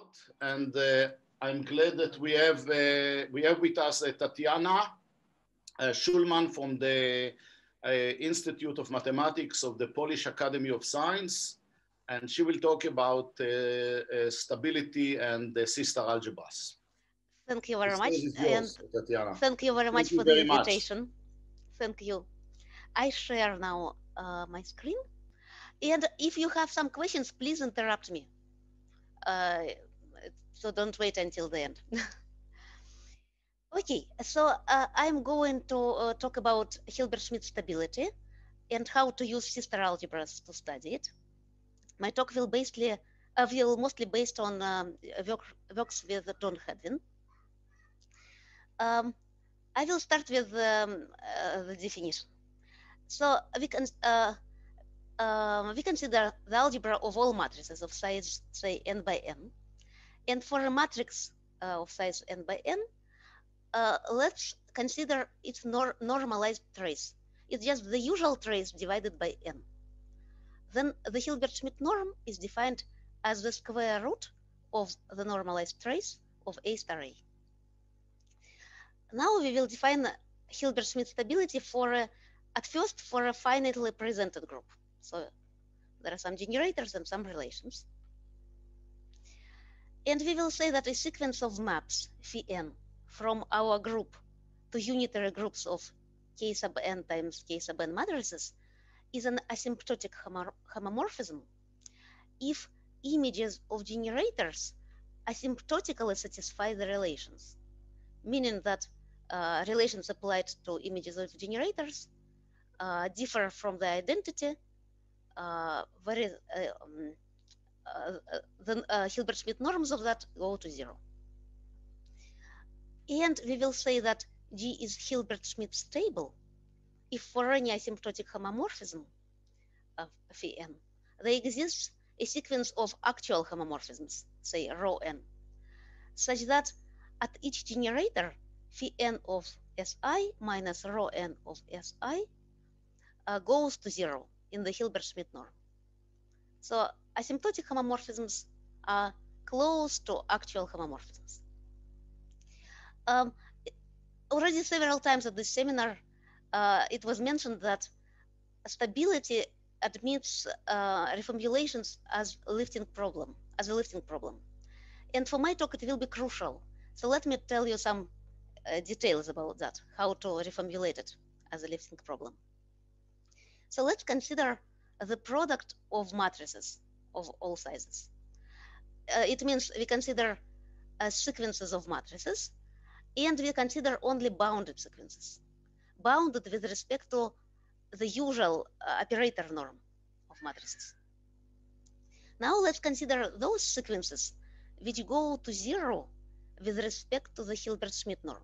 And I'm glad that we have with us Tatiana Schulman from the Institute of Mathematics of the Polish Academy of Science, and she will talk about stability and sister algebras. Thank you very The much, stage is yours, Tatiana. thank you very much Thank you for the very much. invitation. Thank you. I share now my screen, and if you have some questions, please interrupt me. So don't wait until the end. Okay, so I'm going to talk about Hilbert-Schmidt stability and how to use sister algebras to study it. My talk will mostly based on works with Don Hadwin. I will start with the definition. So we consider the algebra of all matrices of size, say, n by n. And for a matrix of size n by n, let's consider its normalized trace. It's just the usual trace divided by n. Then the Hilbert-Schmidt norm is defined as the square root of the normalized trace of A star A. Now we will define Hilbert-Schmidt stability at first for a finitely presented group. So there are some generators and some relations. And we will say that a sequence of maps phi n from our group to unitary groups of k sub n times k sub n matrices is an asymptotic homomorphism if images of generators asymptotically satisfy the relations, meaning that relations applied to images of generators differ from the identity the Hilbert-Schmidt norms of that go to 0. And we will say that G is Hilbert-Schmidt stable if for any asymptotic homomorphism of phi n, there exists a sequence of actual homomorphisms, say rho n, such that at each generator, phi n of Si minus rho n of Si goes to 0 in the Hilbert-Schmidt norm. So asymptotic homomorphisms are close to actual homomorphisms. Already several times at this seminar, it was mentioned that stability admits reformulations as a lifting problem. And for my talk, it will be crucial. So let me tell you some details about that, how to reformulate it as a lifting problem. So let's consider the product of matrices of all sizes. It means we consider sequences of matrices, and we consider only bounded sequences, bounded with respect to the usual operator norm of matrices. Now let's consider those sequences which go to 0 with respect to the Hilbert-Schmidt norm.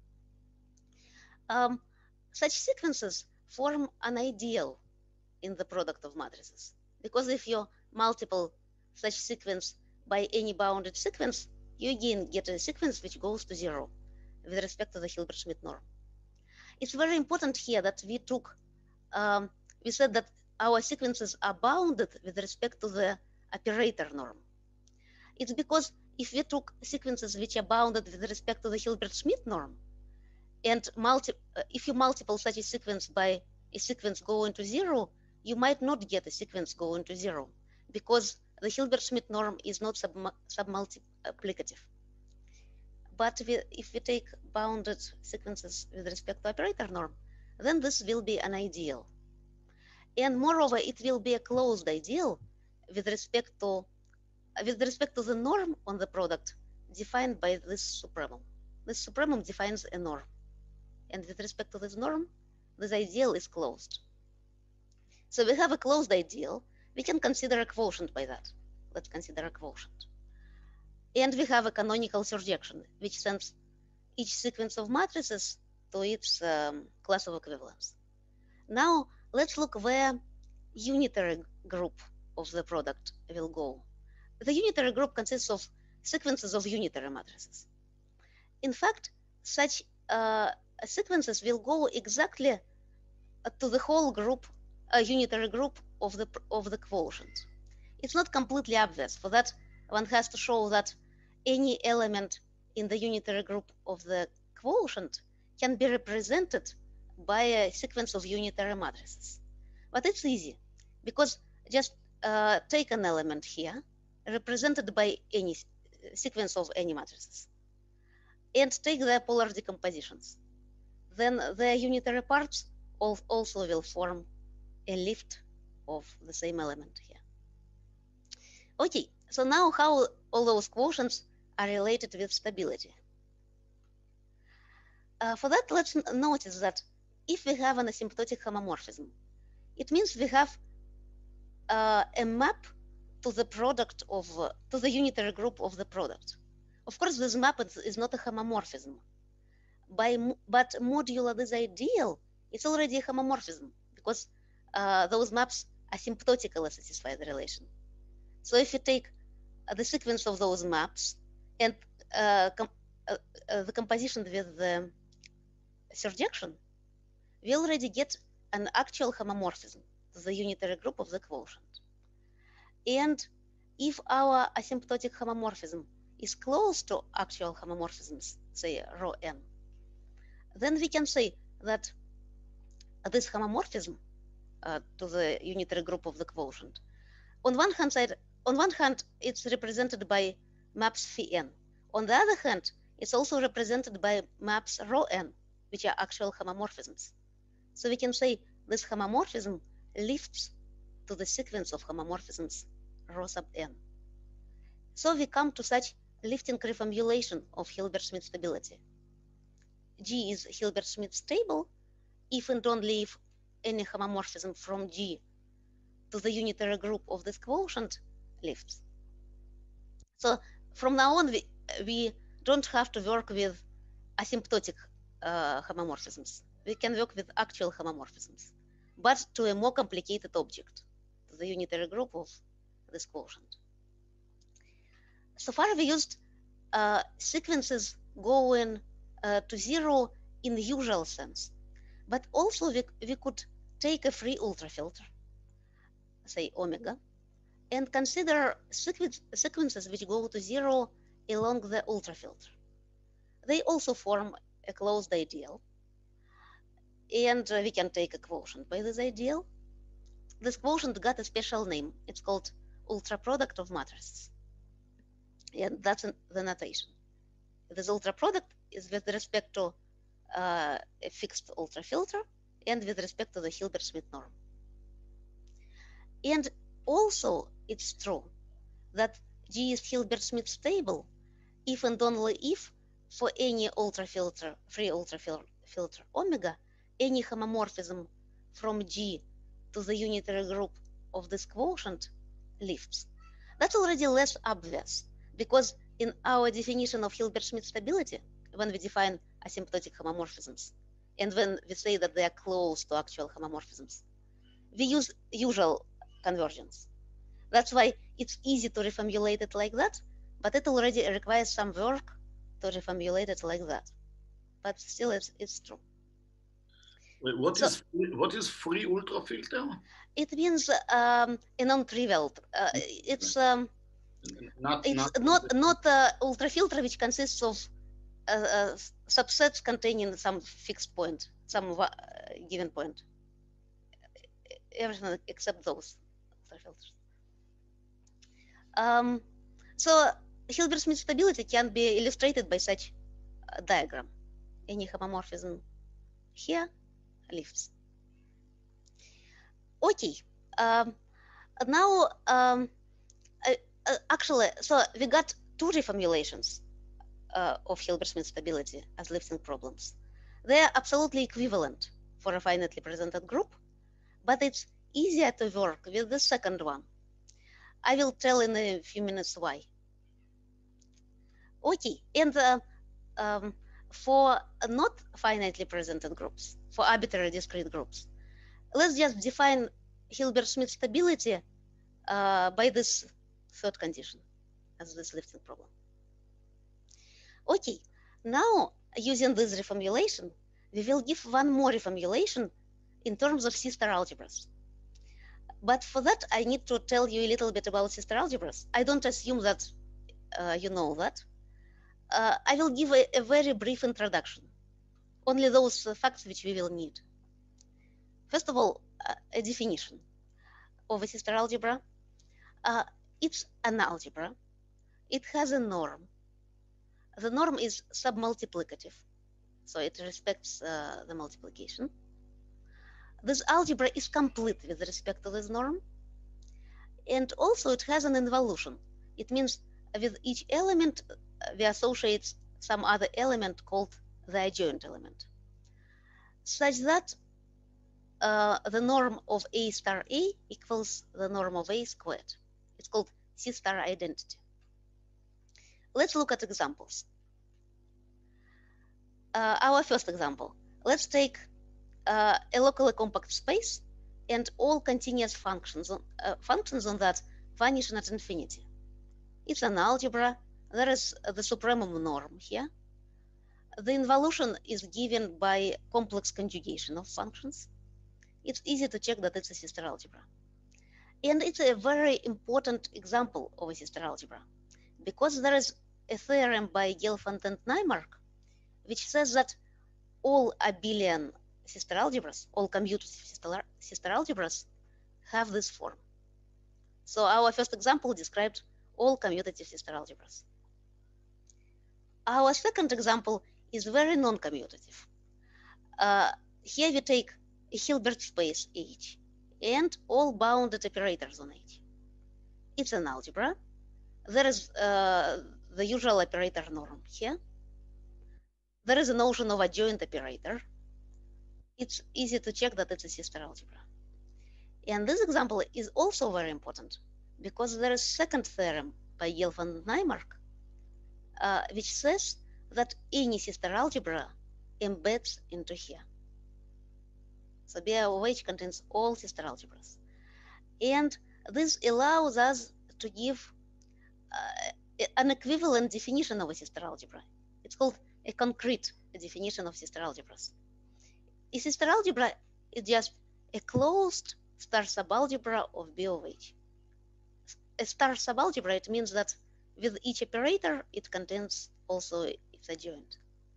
Such sequences form an ideal in the product of matrices, because if you multiple such sequence by any bounded sequence, you again get a sequence which goes to 0 with respect to the Hilbert-Schmidt norm. It's very important here that we said that our sequences are bounded with respect to the operator norm. It's because if we took sequences which are bounded with respect to the Hilbert-Schmidt norm, and if you multiple such a sequence by a sequence going to 0, you might not get a sequence going to 0, because the Hilbert-Schmidt norm is not submultiplicative. But if we take bounded sequences with respect to operator norm, then this will be an ideal. And moreover, it will be a closed ideal with respect to the norm on the product defined by this supremum. This supremum defines a norm. And with respect to this norm, this ideal is closed. So we have a closed ideal. We can consider a quotient by that. Let's consider a quotient. And we have a canonical surjection, which sends each sequence of matrices to its class of equivalence. Now, let's look where unitary group of the product will go. The unitary group consists of sequences of unitary matrices. In fact, such sequences will go exactly to the whole group, a unitary group of the quotient. It's not completely obvious. For that, one has to show that any element in the unitary group of the quotient can be represented by a sequence of unitary matrices. But it's easy, because just take an element here, represented by any sequence of any matrices, and take their polar decompositions. Then their unitary parts also will form a lift of the same element here. Okay, so now how all those quotients are related with stability. For that, let's notice that if we have an asymptotic homomorphism, it means we have a map to the product of, to the unitary group of the product. Of course, this map is not a homomorphism, but modulo this ideal, it's already a homomorphism, because those maps asymptotically satisfy the relation. So if you take the sequence of those maps and the composition with the surjection, we already get an actual homomorphism to the unitary group of the quotient. And if our asymptotic homomorphism is close to actual homomorphisms, say rho n, then we can say that this homomorphism to the unitary group of the quotient, on one hand, it's represented by maps phi n. On the other hand, it's also represented by maps rho n, which are actual homomorphisms. So we can say this homomorphism lifts to the sequence of homomorphisms rho sub n. So we come to such lifting reformulation of Hilbert-Smith stability. G is Hilbert-Smith stable if and only if any homomorphism from G to the unitary group of this quotient lifts. So from now on, we don't have to work with asymptotic homomorphisms. We can work with actual homomorphisms, but to a more complicated object, to the unitary group of this quotient. So far, we used sequences going to zero in the usual sense, but also we could take a free ultrafilter, say omega, and consider sequences which go to zero along the ultrafilter. They also form a closed ideal, and we can take a quotient by this ideal. This quotient got a special name. It's called ultraproduct of matrices, and that's the notation. This ultraproduct is with respect to a fixed ultrafilter and with respect to the Hilbert-Smith norm. And also, it's true that G is Hilbert-Smith stable if and only if for any ultrafilter, free ultrafilter omega, any homomorphism from G to the unitary group of this quotient lifts. That's already less obvious, because in our definition of Hilbert-Smith stability, when we define asymptotic homomorphisms, and when we say that they are close to actual homomorphisms, we use usual convergence. That's why it's easy to reformulate it like that, but it already requires some work to reformulate it like that. But still, it's true. Wait, what is free ultrafilter? It means a non-trivial. It's not ultrafilter which consists of subsets containing some fixed point, some given point. Everything except those ultrafilters. So Hilbert-Smith stability can be illustrated by such a diagram. Any homomorphism here lifts. Okay. Now, actually, so we got two reformulations of Hilbert-Smith stability as lifting problems. They are absolutely equivalent for a finitely presented group, but it's easier to work with the second one. I will tell in a few minutes why. Okay, and for not finitely presented groups, for arbitrary discrete groups, let's just define Hilbert-Smith stability by this third condition as this lifting problem. Okay, now using this reformulation, we will give one more reformulation in terms of sister algebras. But for that, I need to tell you a little bit about sister algebras. I don't assume that you know that, I will give a very brief introduction, only those facts which we will need. First of all, a definition of a sister algebra. It's an algebra. It has a norm. The norm is submultiplicative, so it respects the multiplication. This algebra is complete with respect to this norm, and also it has an involution. It means with each element we associate some other element called the adjoint element, such that the norm of A star A equals the norm of A squared. It's called C star identity. Let's look at examples. Our first example. Let's take a locally compact space and all continuous functions on that vanish at infinity. It's an algebra. There is the supremum norm here. The involution is given by complex conjugation of functions. It's easy to check that it's a sister algebra. And it's a very important example of a sister algebra because there is a theorem by Gelfand and Naimark which says that all abelian sister algebras, all commutative sister algebras have this form. So our first example described all commutative sister algebras. Our second example is very non-commutative. Here we take a Hilbert space H and all bounded operators on H. It's an algebra. There is the usual operator norm here. There is a notion of adjoint operator. It's easy to check that it's a sister algebra. And this example is also very important because there is a second theorem by Gelfand and Naimark which says that any sister algebra embeds into here. So BI of H contains all sister algebras. And this allows us to give an equivalent definition of a sister algebra. It's called a concrete definition of sister algebras. A sister algebra is just a closed star subalgebra of B of H. A star subalgebra, it means that with each operator, it contains also its adjoint.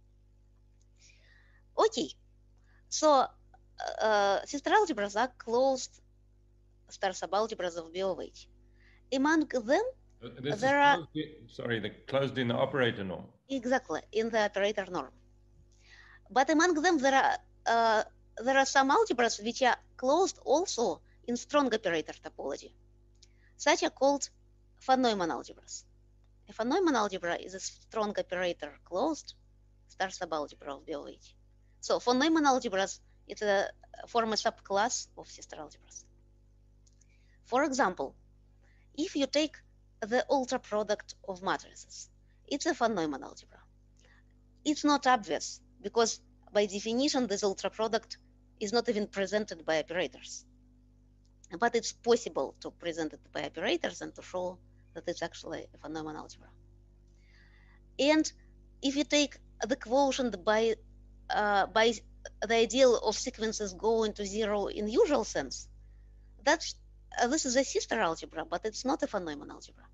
Okay, so sister algebras are closed star subalgebras of B of H. Among them, there are... They're closed in the operator norm. Exactly, in the operator norm. But among them, there are some algebras which are closed also in strong operator topology. Such are called von Neumann algebras. A von Neumann algebra is a strong operator closed star subalgebra of B of H. So von Neumann algebras form a subclass of sister algebras. For example, if you take the ultra product of matrices, it's a von Neumann algebra. It's not obvious because by definition this ultra product is not even presented by operators. But it's possible to present it by operators and to show that it's actually a von Neumann algebra. And if you take the quotient by the ideal of sequences going to zero in usual sense, this is a sister algebra, but it's not a von Neumann algebra.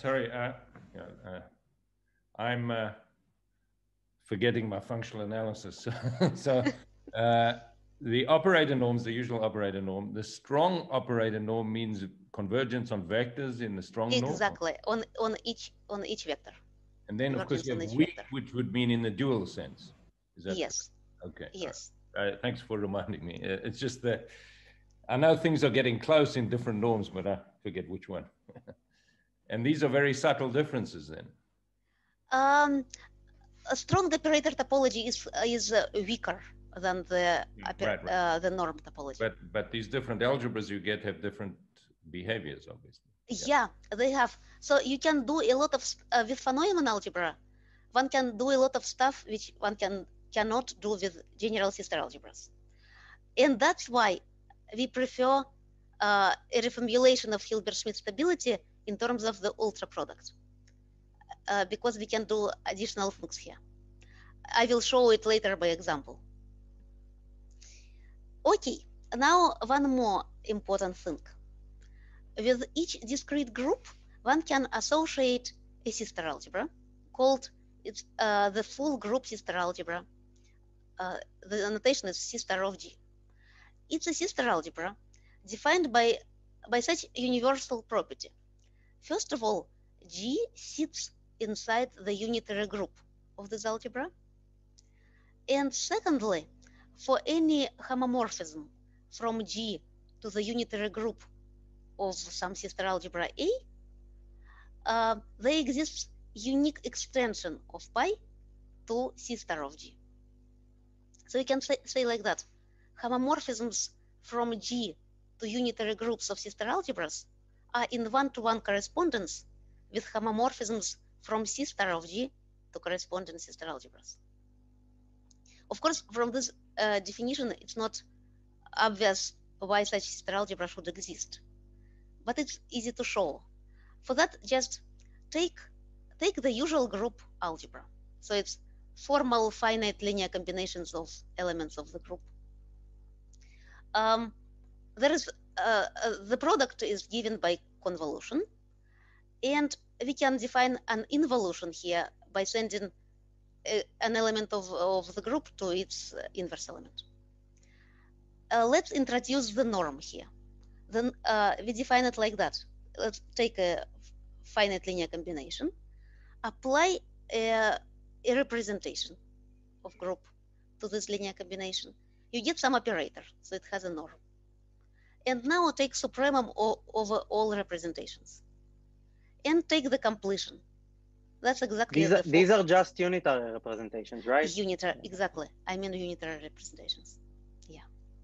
I'm forgetting my functional analysis. So the operator norm is the usual operator norm. The strong operator norm means convergence on vectors in the strong norm. Exactly, on each vector. And then of course you have weak, which would mean in the dual sense. Is that yes? Okay. Yes. Thanks for reminding me. It's just that I know things are getting close in different norms, but I forget which one. And these are very subtle differences then. A strong operator topology is weaker than the the norm topology. But these different algebras you get have different behaviors, obviously. Yeah, they have. So you can do a lot of with von Neumann algebra. One can do a lot of stuff which one cannot do with general sister algebras, and that's why we prefer a reformulation of Hilbert-Schmidt stability in terms of the ultra product, because we can do additional things here. I will show it later by example. Okay, now one more important thing. With each discrete group, one can associate a sister algebra called it's the full group sister algebra. The notation is sister of G. It's a sister algebra defined by such universal property. First of all, G sits inside the unitary group of this algebra. And secondly, for any homomorphism from G to the unitary group of some sister algebra A, there exists unique extension of pi to sister of G. So you can say like that. Homomorphisms from G to unitary groups of sister algebras are in one-to-one correspondence with homomorphisms from sister of G to corresponding sister algebras. Of course, from this definition, it's not obvious why such sister algebra should exist, but it's easy to show. For that, just take the usual group algebra. So it's formal finite linear combinations of elements of the group. There is the product is given by convolution, and we can define an involution here by sending an element of the group to its inverse element. Let's introduce the norm here. Then we define it like that. Let's take a finite linear combination, apply a representation of group to this linear combination. You get some operator, so it has a norm. And now take supremum over all representations. And take the completion. That's exactly these are just unitary representations, right? Unitary, exactly. I mean unitary representations. Yeah.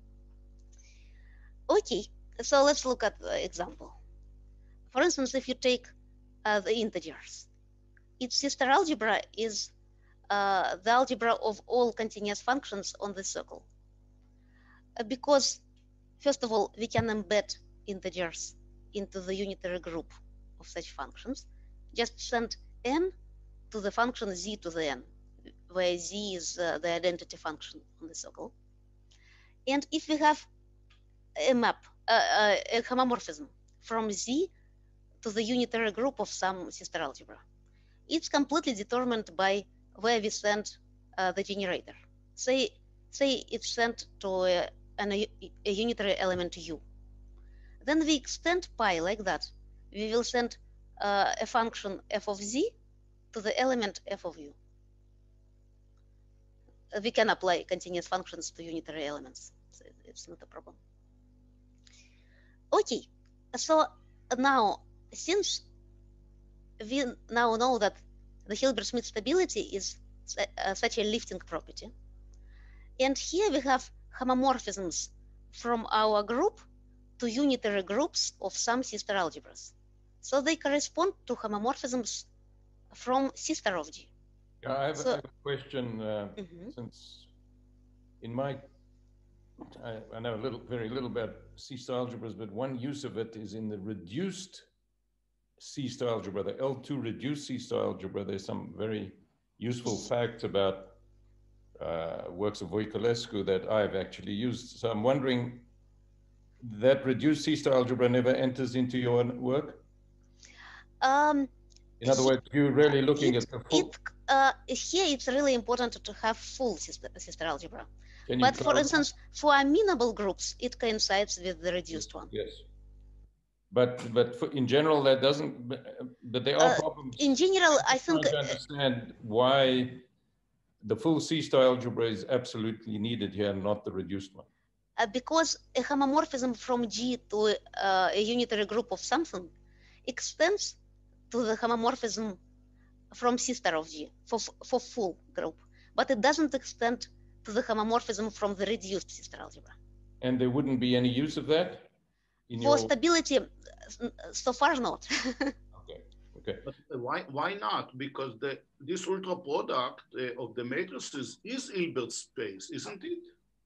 Okay, so let's look at the example. For instance, if you take the integers, its sister algebra is the algebra of all continuous functions on the circle. Because, first of all, we can embed integers into the unitary group of such functions. Just send n to the function z to the n, where z is the identity function on the circle. And if we have a map, a homomorphism from z to the unitary group of some sister algebra, it's completely determined by where we send the generator. Say it's sent to a unitary element u. Then we extend pi like that. We will send a function f of z to the element f of u. We can apply continuous functions to unitary elements, so it's not a problem. Okay, so now, since we now know that the Hilbert-Smith stability is such a lifting property, and here we have homomorphisms from our group to unitary groups of some sister algebras. So they correspond to homomorphisms from sister of G. Yeah, I have a question. Since in my, I know very little about C-star algebras, but one use of it is in the reduced C-star algebra, the L2 reduced C-star algebra. There's some very useful facts about works of Voiculescu that I've actually used. So I'm wondering, that reduced C-star algebra never enters into your work? In other words, you're really looking at the full... Here it's really important to have full sister algebra. But for instance, for amenable groups, it coincides with the reduced one. Yes. But in general, that doesn't, but there are problems. In general, I think... to understand why the full C-star algebra is absolutely needed here, not the reduced one. Because a homomorphism from G to a unitary group of something extends to the homomorphism from sister of G for full group, but it doesn't extend to the homomorphism from the reduced sister algebra. And there wouldn't be any use of that? For stability, so far not. Okay. But why not? Because this ultra product of the matrices is Hilbert space, isn't it?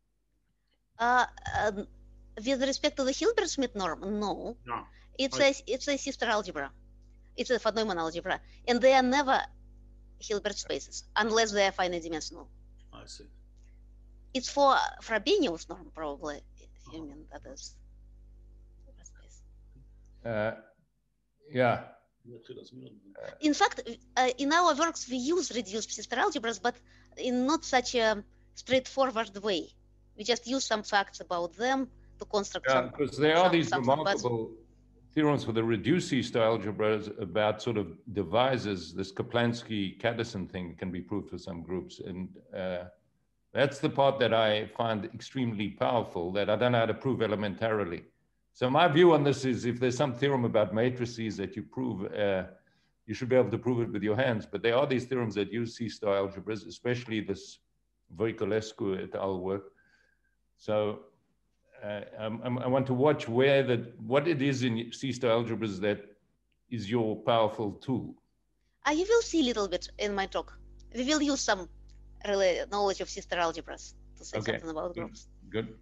With respect to the Hilbert-Smith norm, no. No. It's a sister algebra. It's a von Neumann algebra, and they are never Hilbert spaces unless they are finite dimensional. I see. It's for Frobenius norm, probably. If you mean that is. Yeah, In fact, in our works, we use reduced Pfister algebras, but in not such a straightforward way. We just use some facts about them to construct some. Because there are these something, remarkable theorems for the reduced C-star algebras about sort of devices. This Kaplansky-Cadison thing can be proved for some groups. And that's the part that I find extremely powerful, that I don't know how to prove elementarily. So my view on this is if there's some theorem about matrices that you prove, you should be able to prove it with your hands. But there are these theorems that use C-star algebras, especially this Voiculescu et al. Work. So I want to watch what it is in C-star algebras that is your powerful tool. You will see a little bit in my talk. We will use some knowledge of C-star algebras to say something about groups. Good.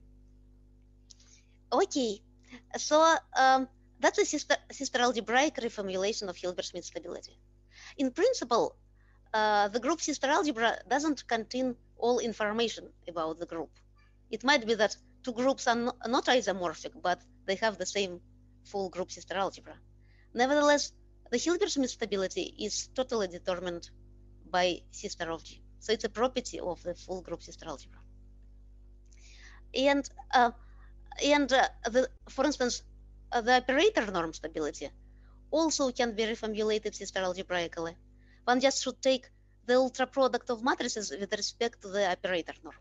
Okay, so that's a C-star algebraic reformulation of Hilbert-Smith stability. In principle, the group C-star algebra doesn't contain all information about the group. It might be that two groups are not isomorphic, but they have the same full group C-star algebra. Nevertheless, the Hilbert-Smith stability is totally determined by C-star of G. So it's a property of the full group C-star algebra. And for instance, the operator norm stability also can be reformulated C-star algebraically. One just should take the ultra product of matrices with respect to the operator norm.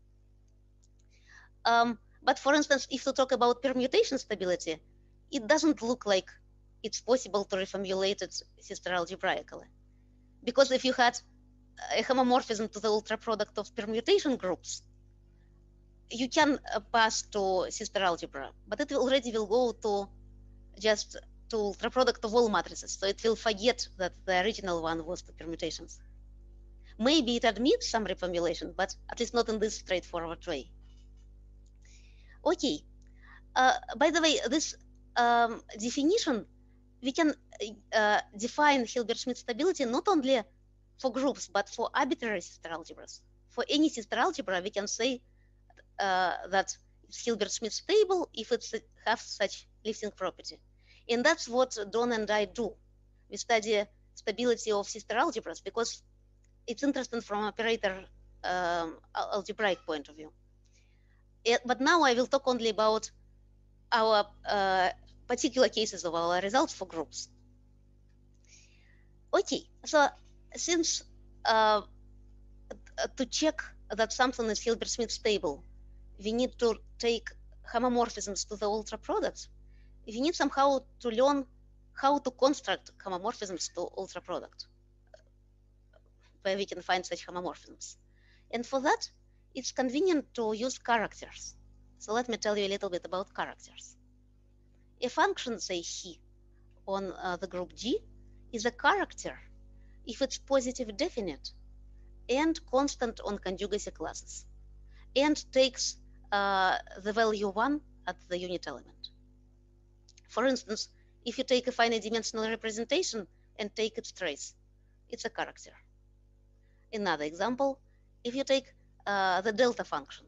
But for instance, if you talk about permutation stability, it doesn't look like it's possible to reformulate it C-star algebraically. Because if you had a homomorphism to the ultra product of permutation groups, you can pass to C-star algebra, but it already will go to just to ultra product of all matrices. So it will forget that the original one was the permutations. Maybe it admits some reformulation, but at least not in this straightforward way. Okay, by the way, this definition, we can define Hilbert-Smith stability not only for groups, but for arbitrary C-star algebras. For any C-star algebra, we can say that it's Hilbert-Smith stable if it has such lifting property. And that's what Don and I do. We study stability of C-star algebras because it's interesting from operator algebraic point of view. But now I will talk only about our particular cases of our results for groups. Okay, so since to check that something is Hilbert-Smith stable, we need to take homomorphisms to the ultra products. We need somehow to learn how to construct homomorphisms to ultra product, where we can find such homomorphisms. And for that, it's convenient to use characters. So let me tell you a little bit about characters. A function, say phi, on the group G is a character if it's positive definite and constant on conjugacy classes and takes the value 1 at the unit element. For instance, if you take a finite dimensional representation and take its trace, it's a character. Another example, if you take the delta function,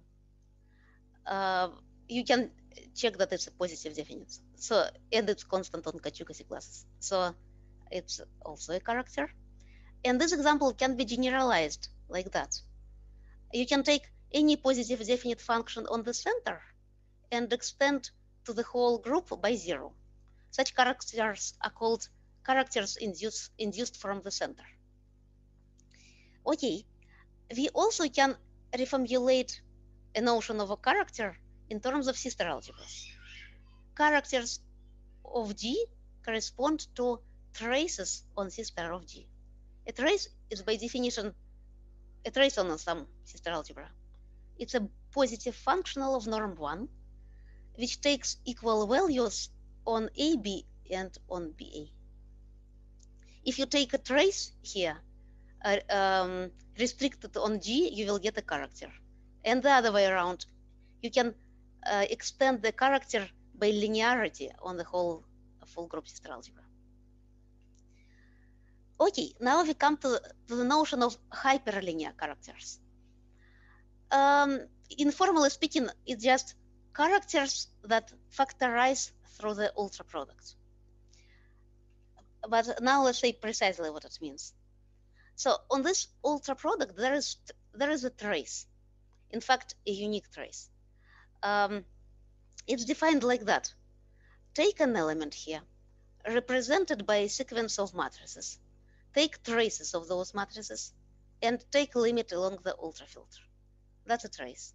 you can check that it's a positive definite. So, and it's constant on conjugacy classes. So it's also a character. And this example can be generalized like that. You can take any positive definite function on the center and extend to the whole group by 0. Such characters are called characters induced from the center. Okay, we also can reformulate a notion of a character in terms of C-star algebras. Characters of G correspond to traces on C-star of G. A trace is by definition a trace on some C-star algebra. It's a positive functional of norm 1, which takes equal values on AB and on BA. If you take a trace here, restricted on G, you will get a character. And the other way around, you can extend the character by linearity on the whole full group C-star algebra. Okay, now we come to the notion of hyperlinear characters. Informally speaking, it's just characters that factorize through the ultra product. but now let's say precisely what it means. So on this ultra product, there is a trace, in fact, a unique trace. It's defined like that. Take an element here, represented by a sequence of matrices. Take traces of those matrices, and take a limit along the ultra filter. That's a trace.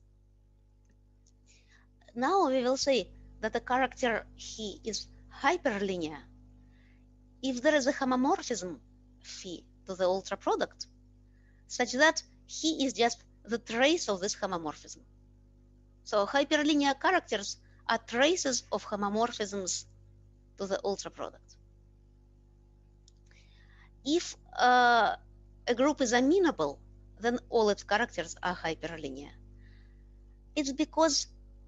Now we will say that the character phi is hyperlinear if there is a homomorphism phi to the ultra product, such that phi is just the trace of this homomorphism. So hyperlinear characters are traces of homomorphisms to the ultra product. If a group is amenable, then all its characters are hyperlinear. It's because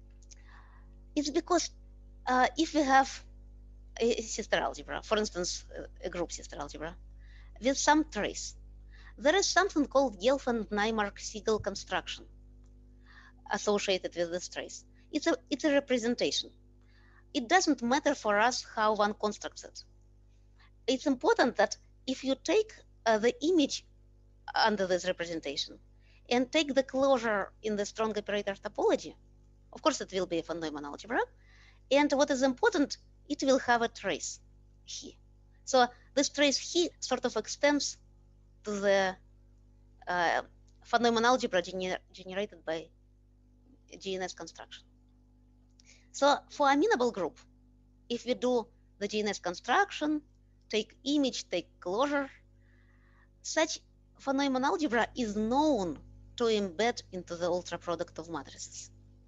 if we have a sister algebra, for instance, a group sister algebra, with some trace, there is something called Gelfand-Naimark-Siegel construction associated with this trace. It's a representation. It doesn't matter for us how one constructs it. It's important that if you take the image under this representation and take the closure in the strong operator topology, of course it will be a von Neumann algebra, and what is important, it will have a trace phi. So this trace phi sort of extends to the von Neumann algebra generated by GNS construction. So for amenable group, if we do the GNS construction, take image, take closure, such von Neumann algebra is known to embed into the ultra product of matrices.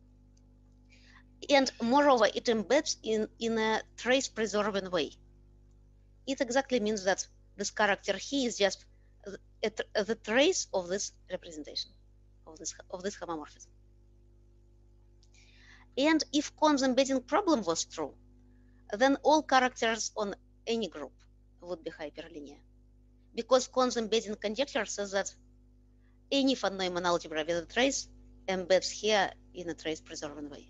And moreover, it embeds in a trace preserving way. It exactly means that this character phi is just the trace of this representation, of this homomorphism. And if Kahn's embedding problem was true, then all characters on any group would be hyperlinear, because Kahn's embedding conjecture says that any von Neumann algebra with a trace embeds here in a trace preserving way.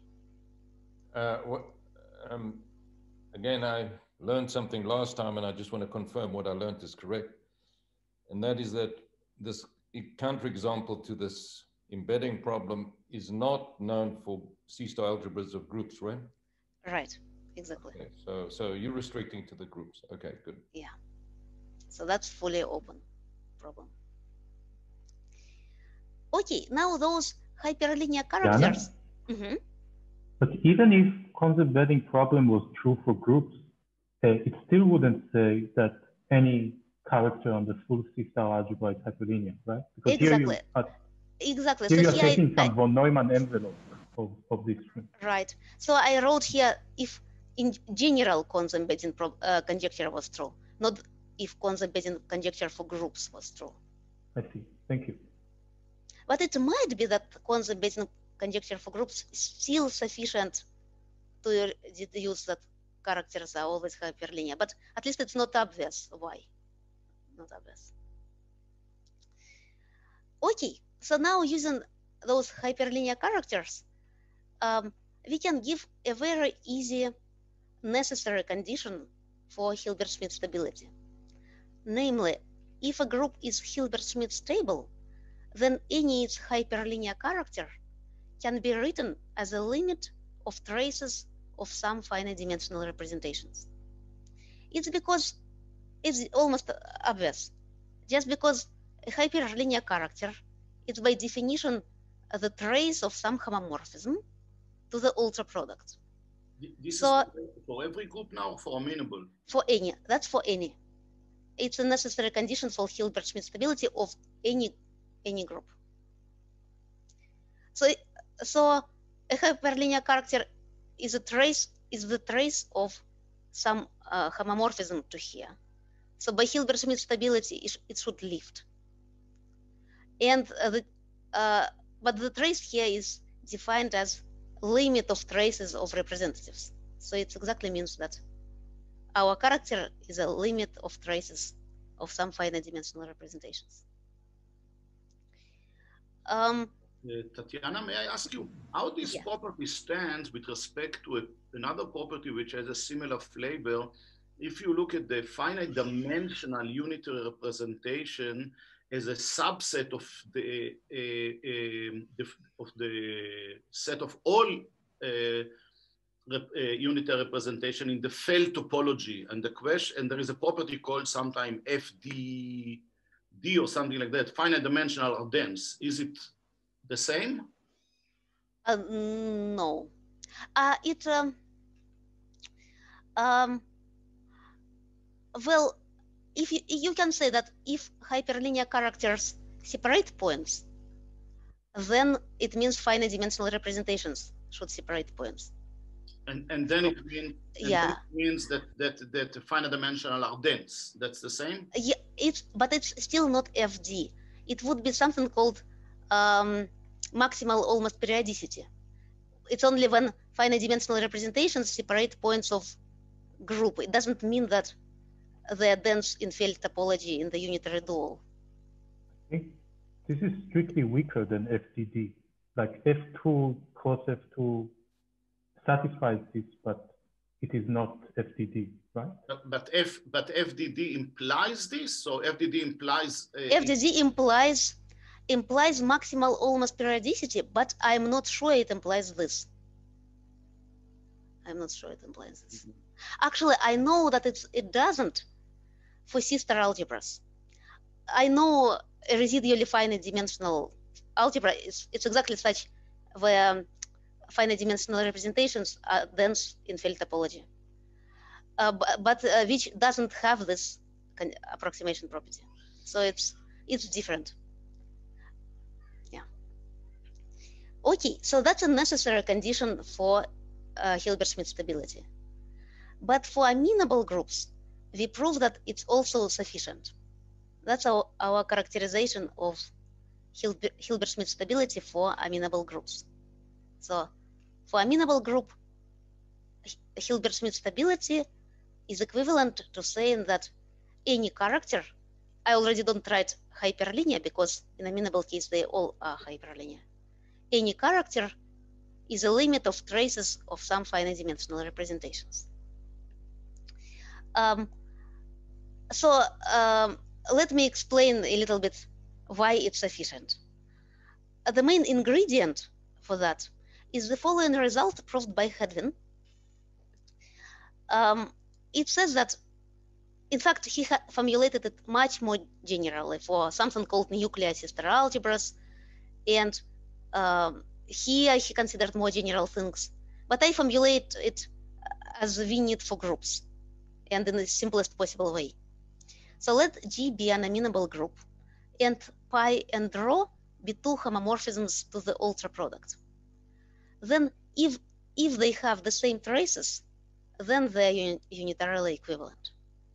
Again, I learned something last time, and I just want to confirm what I learned is correct. And that is that this counterexample to this embedding problem is not known for C-star algebras of groups, right? Right, exactly. Okay, so you're restricting to the groups. Okay, good. Yeah. So that's fully open problem. Okay, now those hyperlinear characters. But even if Kahn's embedding problem was true for groups, it still wouldn't say that any character on the full C-star algebra is hyperlinear, right? Because Exactly. Exactly. So you're taking some von Neumann envelope of this string. Right. So I wrote here if in general Kahn's embedding conjecture was true, not if Kahn's embedding conjecture for groups was true. I see. Thank you. But it might be that Kahn's embedding conjecture for groups is still sufficient to deduce that characters are always hyperlinear, but at least it's not obvious why. Not obvious. Okay, so now using those hyperlinear characters, we can give a very easy necessary condition for Hilbert-Smith stability. Namely, if a group is Hilbert-Smith stable, then any its hyperlinear character can be written as a limit of traces of some finite dimensional representations. It's because it's almost obvious. Just because a hyperlinear character is by definition the trace of some homomorphism to the ultra product. This so, is for every group now, or for amenable? For any, that's for any. It's a necessary condition for Hilbert-Smith stability of any group. So a hyperlinear character is the trace of some homomorphism to here. So by Hilbert-Smith stability, it should lift. And but the trace here is defined as limit of traces of representatives. So it exactly means that our character is a limit of traces of some finite dimensional representations. Tatiana, may I ask you how this property stands with respect to another property which has a similar flavor, if you look at the finite dimensional unitary representation as a subset of the set of all unitary representation in the Feld topology, and the question, and there is a property called sometime FDD or something like that, finite dimensional or dense. Is it the same? No. Well, if you can say that if hyperlinear characters separate points, then it means finite dimensional representations should separate points. And then it means yeah, it means that the finite dimensional are dense. That's the same. Yeah, but it's still not FD. It would be something called maximal almost periodicity. It's only when finite dimensional representations separate points of group. It doesn't mean that they're dense in Feld topology in the unitary dual. Okay. This is strictly weaker than FDD. Like F2 cross F2 satisfies this, but it is not FDD, right? But FDD implies this. So FDD implies FDD implies maximal almost periodicity, but I'm not sure it implies this. I'm not sure it implies this. Mm-hmm. Actually, I know that it doesn't for sister algebras. I know a residually finite dimensional algebra it's exactly such where finite dimensional representations are dense in Feld topology, but which doesn't have this approximation property. So it's different. Yeah. Okay, so that's a necessary condition for Hilbert-Smith stability. But for amenable groups, we prove that it's also sufficient. That's our characterization of Hilbert-Smith stability for amenable groups. So for amenable group, Hilbert-Smith stability is equivalent to saying that any character, I already don't write hyperlinear because in amenable case they all are hyperlinear. Any character is a limit of traces of some finite dimensional representations. Let me explain a little bit why it's sufficient. The main ingredient for that is the following result proved by Hedwin. It says that, in fact, he formulated it much more generally for something called nuclear sister algebras, and here he considered more general things. But I formulate it as we need for groups, and in the simplest possible way. So let G be an amenable group, and pi and rho be two homomorphisms to the ultra product. Then if they have the same traces, then they're unitarily equivalent.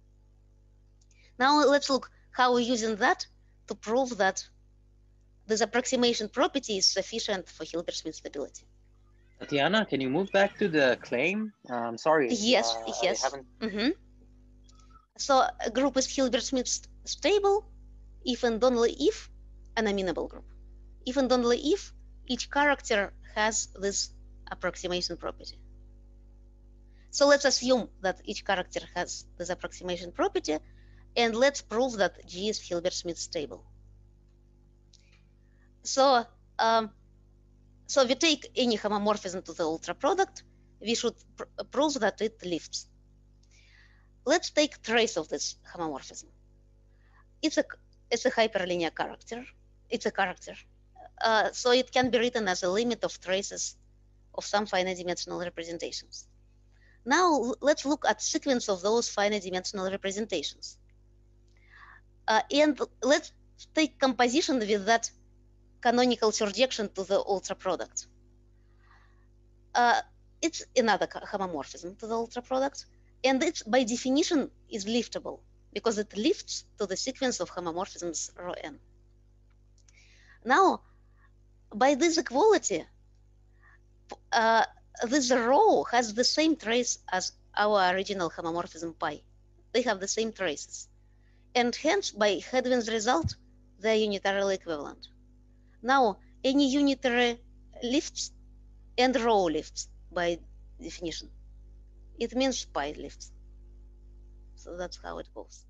Now let's look how we're using that to prove that this approximation property is sufficient for Hilbert-Smith stability. Tatiana, can you move back to the claim? Sorry. Yes, yes. Mm-hmm. So a group is Hilbert-Smith stable if and only if an amenable group. If and only if each character has this approximation property. So let's assume that each character has this approximation property, and let's prove that G is Hilbert-Smith stable. So, so we take any homomorphism to the ultra product, we should prove that it lifts. Let's take trace of this homomorphism. It's a hyperlinear character. It's a character. So it can be written as a limit of traces of some finite dimensional representations. Now let's look at sequence of those finite dimensional representations. And let's take composition with that canonical surjection to the ultra product. It's another homomorphism to the ultra product, and it's by definition is liftable because it lifts to the sequence of homomorphisms rho n. Now, by this equality, this rho has the same trace as our original homomorphism pi. They have the same traces. And hence, by Hedwin's result, they are unitarily equivalent. Now, any unitary lifts and rho lifts by definition. It means pi lifts. So that's how it goes.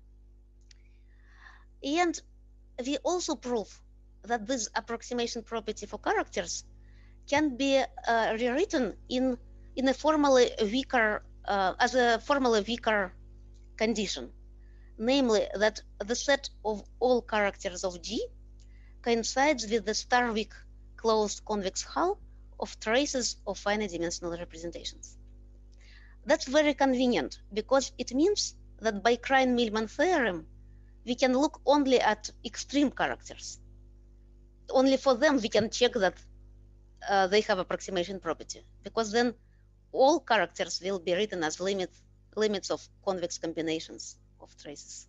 And we also prove that this approximation property for characters can be rewritten in a formally weaker as a formally weaker condition, namely that the set of all characters of G coincides with the star-weak closed convex hull of traces of finite dimensional representations. That's very convenient because it means that by Krein-Milman theorem, we can look only at extreme characters. Only for them we can check that they have approximation property, because then all characters will be written as limits of convex combinations of traces.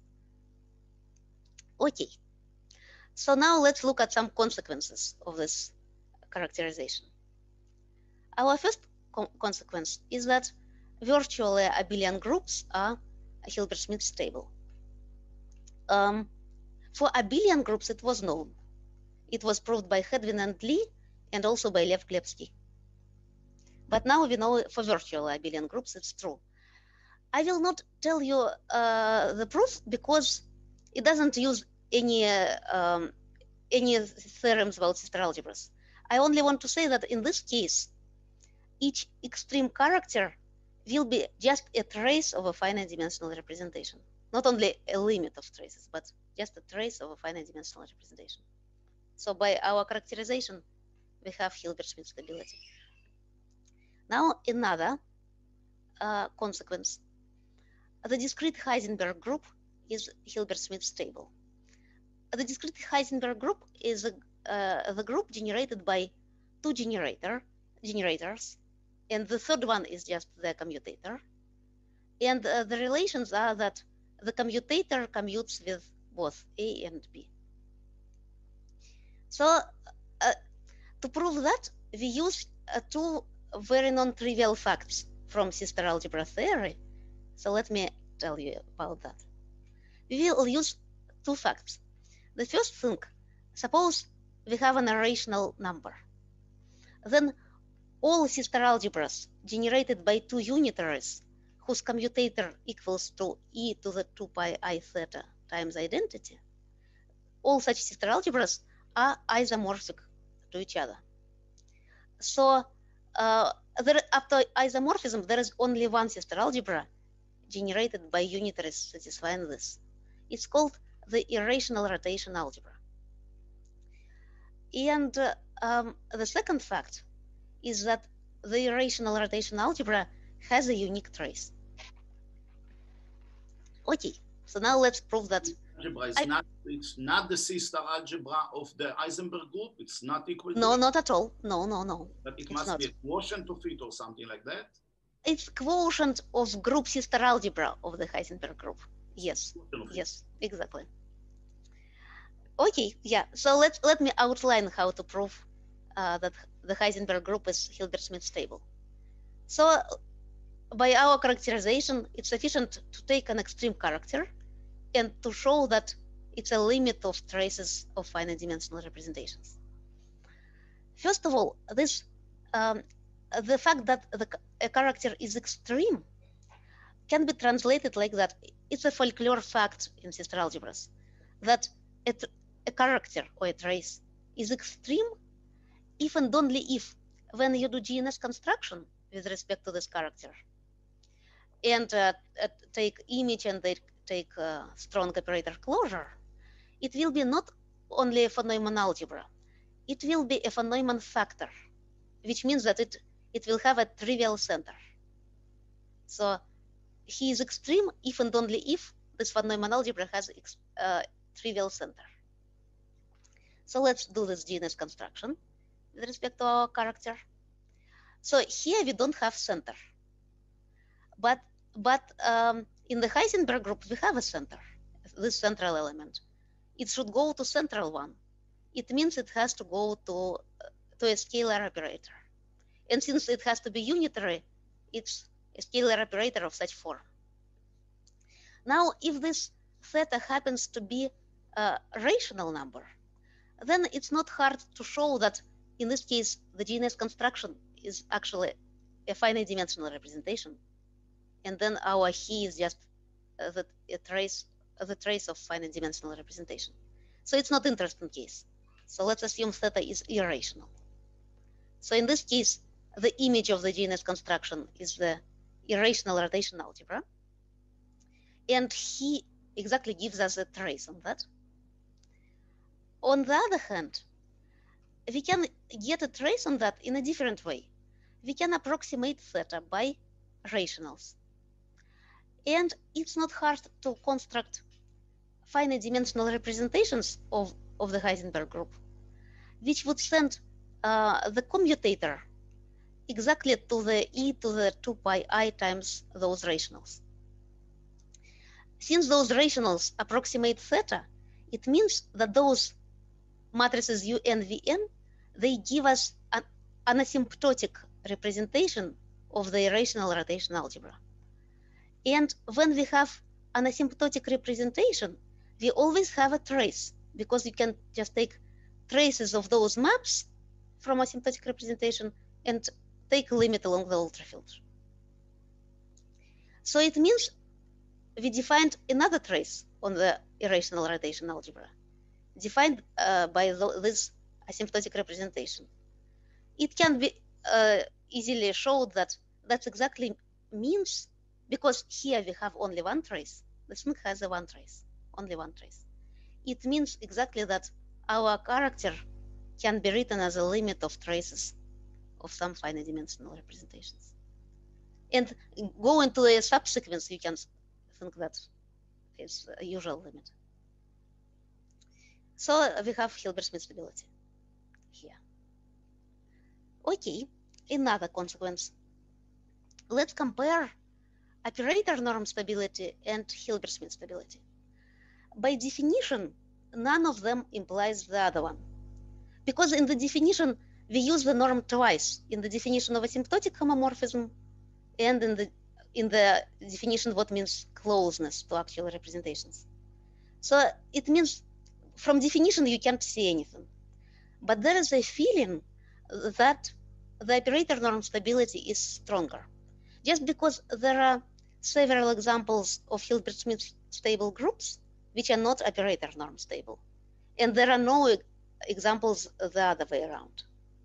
Okay, so now let's look at some consequences of this characterization. Our first consequence is that virtually abelian groups are Hilbert-Smith stable. For abelian groups, it was known. It was proved by Hedwin and Lee, and also by Lev Glebsky. But now we know for virtual abelian groups, it's true. I will not tell you the proof because it doesn't use any theorems about sister algebras. I only want to say that in this case, each extreme character will be just a trace of a finite dimensional representation. Not only a limit of traces, but just a trace of a finite dimensional representation. So by our characterization, we have Hilbert-Smith stability. Now another consequence. The discrete Heisenberg group is Hilbert-Smith stable. The discrete Heisenberg group is the group generated by two generators, and the third one is just the commutator. And the relations are that the commutator commutes with both A and B. So to prove that, we use two very non-trivial facts from sister algebra theory. So let me tell you about that. We will use two facts. The first thing, suppose we have an irrational number. Then all sister algebras generated by two unitaries whose commutator equals to e to the 2 pi I theta times identity, all such sister algebras are isomorphic to each other. So after isomorphism, there is only one sister algebra generated by unitaries satisfying this. It's called the irrational rotation algebra. And the second fact is that the irrational rotation algebra has a unique trace. Okay, so now let's prove that. It's not the sister algebra of the Heisenberg group. It's not equal. No, not at all. No. But it must be a quotient of it or something like that. It's quotient of group sister algebra of the Heisenberg group. Yes, yes, exactly. Okay, yeah. So let me outline how to prove that the Heisenberg group is Hilbert-Smith stable. So by our characterization, it's sufficient to take an extreme character and to show that it's a limit of traces of finite dimensional representations. First of all, this the fact that a character is extreme can be translated like that. It's a folklore fact in sister algebras that a character or a trace is extreme if and only if, when you do GNS construction with respect to this character and take image and they take strong operator closure, it will be not only a von Neumann algebra, it will be a von Neumann factor, which means that it will have a trivial center. So he is extreme if and only if this von Neumann algebra has a trivial center. So let's do this GNS construction with respect to our character. So here we don't have center, but in the Heisenberg group we have a center, this central element. It should go to central one. It means it has to go to a scalar operator, and since it has to be unitary, it's a scalar operator of such form. Now, if this theta happens to be a rational number, then it's not hard to show that in this case the GNS construction is actually a finite dimensional representation, and then our he is just the trace of finite dimensional representation. So it's not interesting case. So let's assume theta is irrational. So in this case, the image of the GNS construction is the irrational rotation algebra. And he exactly gives us a trace on that. On the other hand, we can get a trace on that in a different way. We can approximate theta by rationals. And it's not hard to construct finite dimensional representations of the Heisenberg group, which would send the commutator exactly to the e to the 2 pi I times those rationals. Since those rationals approximate theta, it means that those matrices U and Vn, they give us an asymptotic representation of the irrational rotation algebra. And when we have an asymptotic representation, we always have a trace, because you can just take traces of those maps from asymptotic representation and take a limit along the ultrafilter. So it means we defined another trace on the irrational rotation algebra, defined by this asymptotic representation. It can be easily showed that that's exactly means, because here we have only one trace. The thing has a one trace, only one trace. It means exactly that our character can be written as a limit of traces of some finite dimensional representations. And go into a subsequence, you can think that is a usual limit. So we have Hilbert-Smith stability here. Okay, another consequence. Let's compare operator norm stability and Hilbert-Smith stability. By definition, none of them implies the other one, because in the definition we use the norm twice, in the definition of asymptotic homomorphism and in the definition what means closeness to actual representations. So it means from definition you can't see anything, but there is a feeling that the operator norm stability is stronger, just because there are several examples of Hilbert-Smith stable groups which are not operator norm stable, and there are no examples the other way around.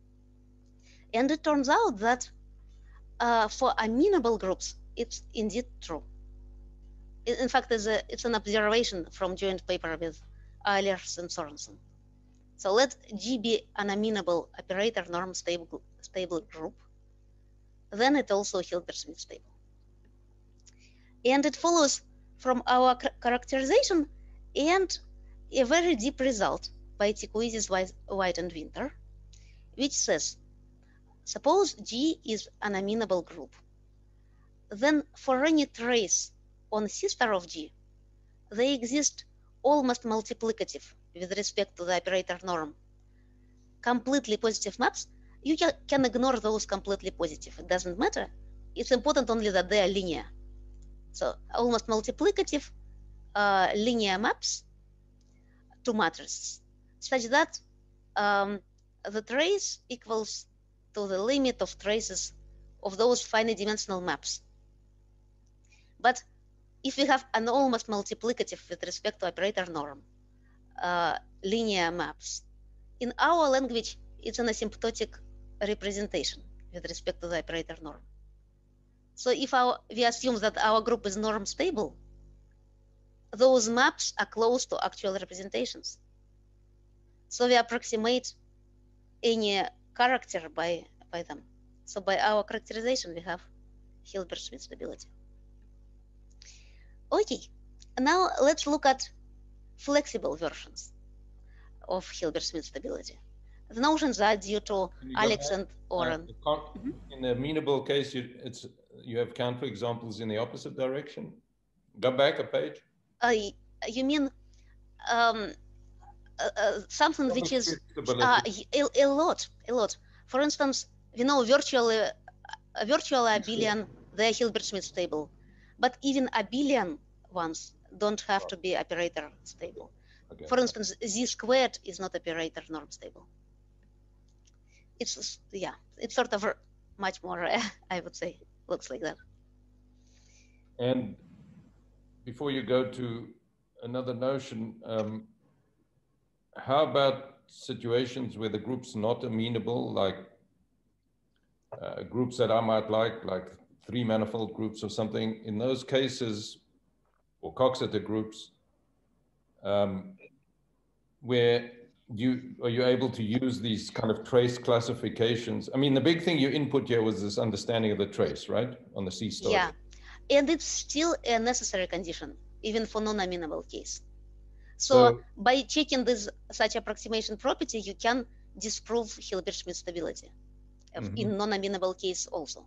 And it turns out that for amenable groups, it's indeed true. In fact, it's an observation from joint paper with Eilers and Sorensen. So let G be an amenable operator norm stable group, then it's also Hilbert-Smith stable. And it follows from our characterization and a very deep result by Tikouzis, White, and Winter, which says, suppose G is an amenable group, then for any trace on sister of G, they exist almost multiplicative with respect to the operator norm. Completely positive maps, you can ignore those completely positive. It doesn't matter. It's important only that they are linear. So almost multiplicative linear maps to matrices, such that the trace equals to the limit of traces of those finite dimensional maps. But if we have an almost multiplicative with respect to operator norm linear maps, in our language it's an asymptotic representation with respect to the operator norm. So if we assume that our group is norm stable, those maps are close to actual representations. So we approximate any character by them. So by our characterization, we have Hilbert-Smith stability. Okay, now let's look at flexible versions of Hilbert-Smith stability. The notions are due to Alex and Oren. In the amenable case, you have counterexamples in the opposite direction. Go back a page. You mean something which is a lot. For instance, we know virtually abelian, they are Hilbert-Smith stable, but even abelian ones don't have to be operator stable. Okay. For instance, Z squared is not operator norm stable. It's sort of much more, I would say, looks like that. And before you go to another notion, how about situations where the group's not amenable, like groups that I might like three manifold groups or something? In those cases, or Coxeter groups, where are you able to use these kind of trace classifications? I mean, the big thing you input here was this understanding of the trace, right? On the C star. Yeah, and it's still a necessary condition, even for non-amenable case. So by checking this such approximation property, you can disprove Hilbert-Schmidt stability in non-amenable case also.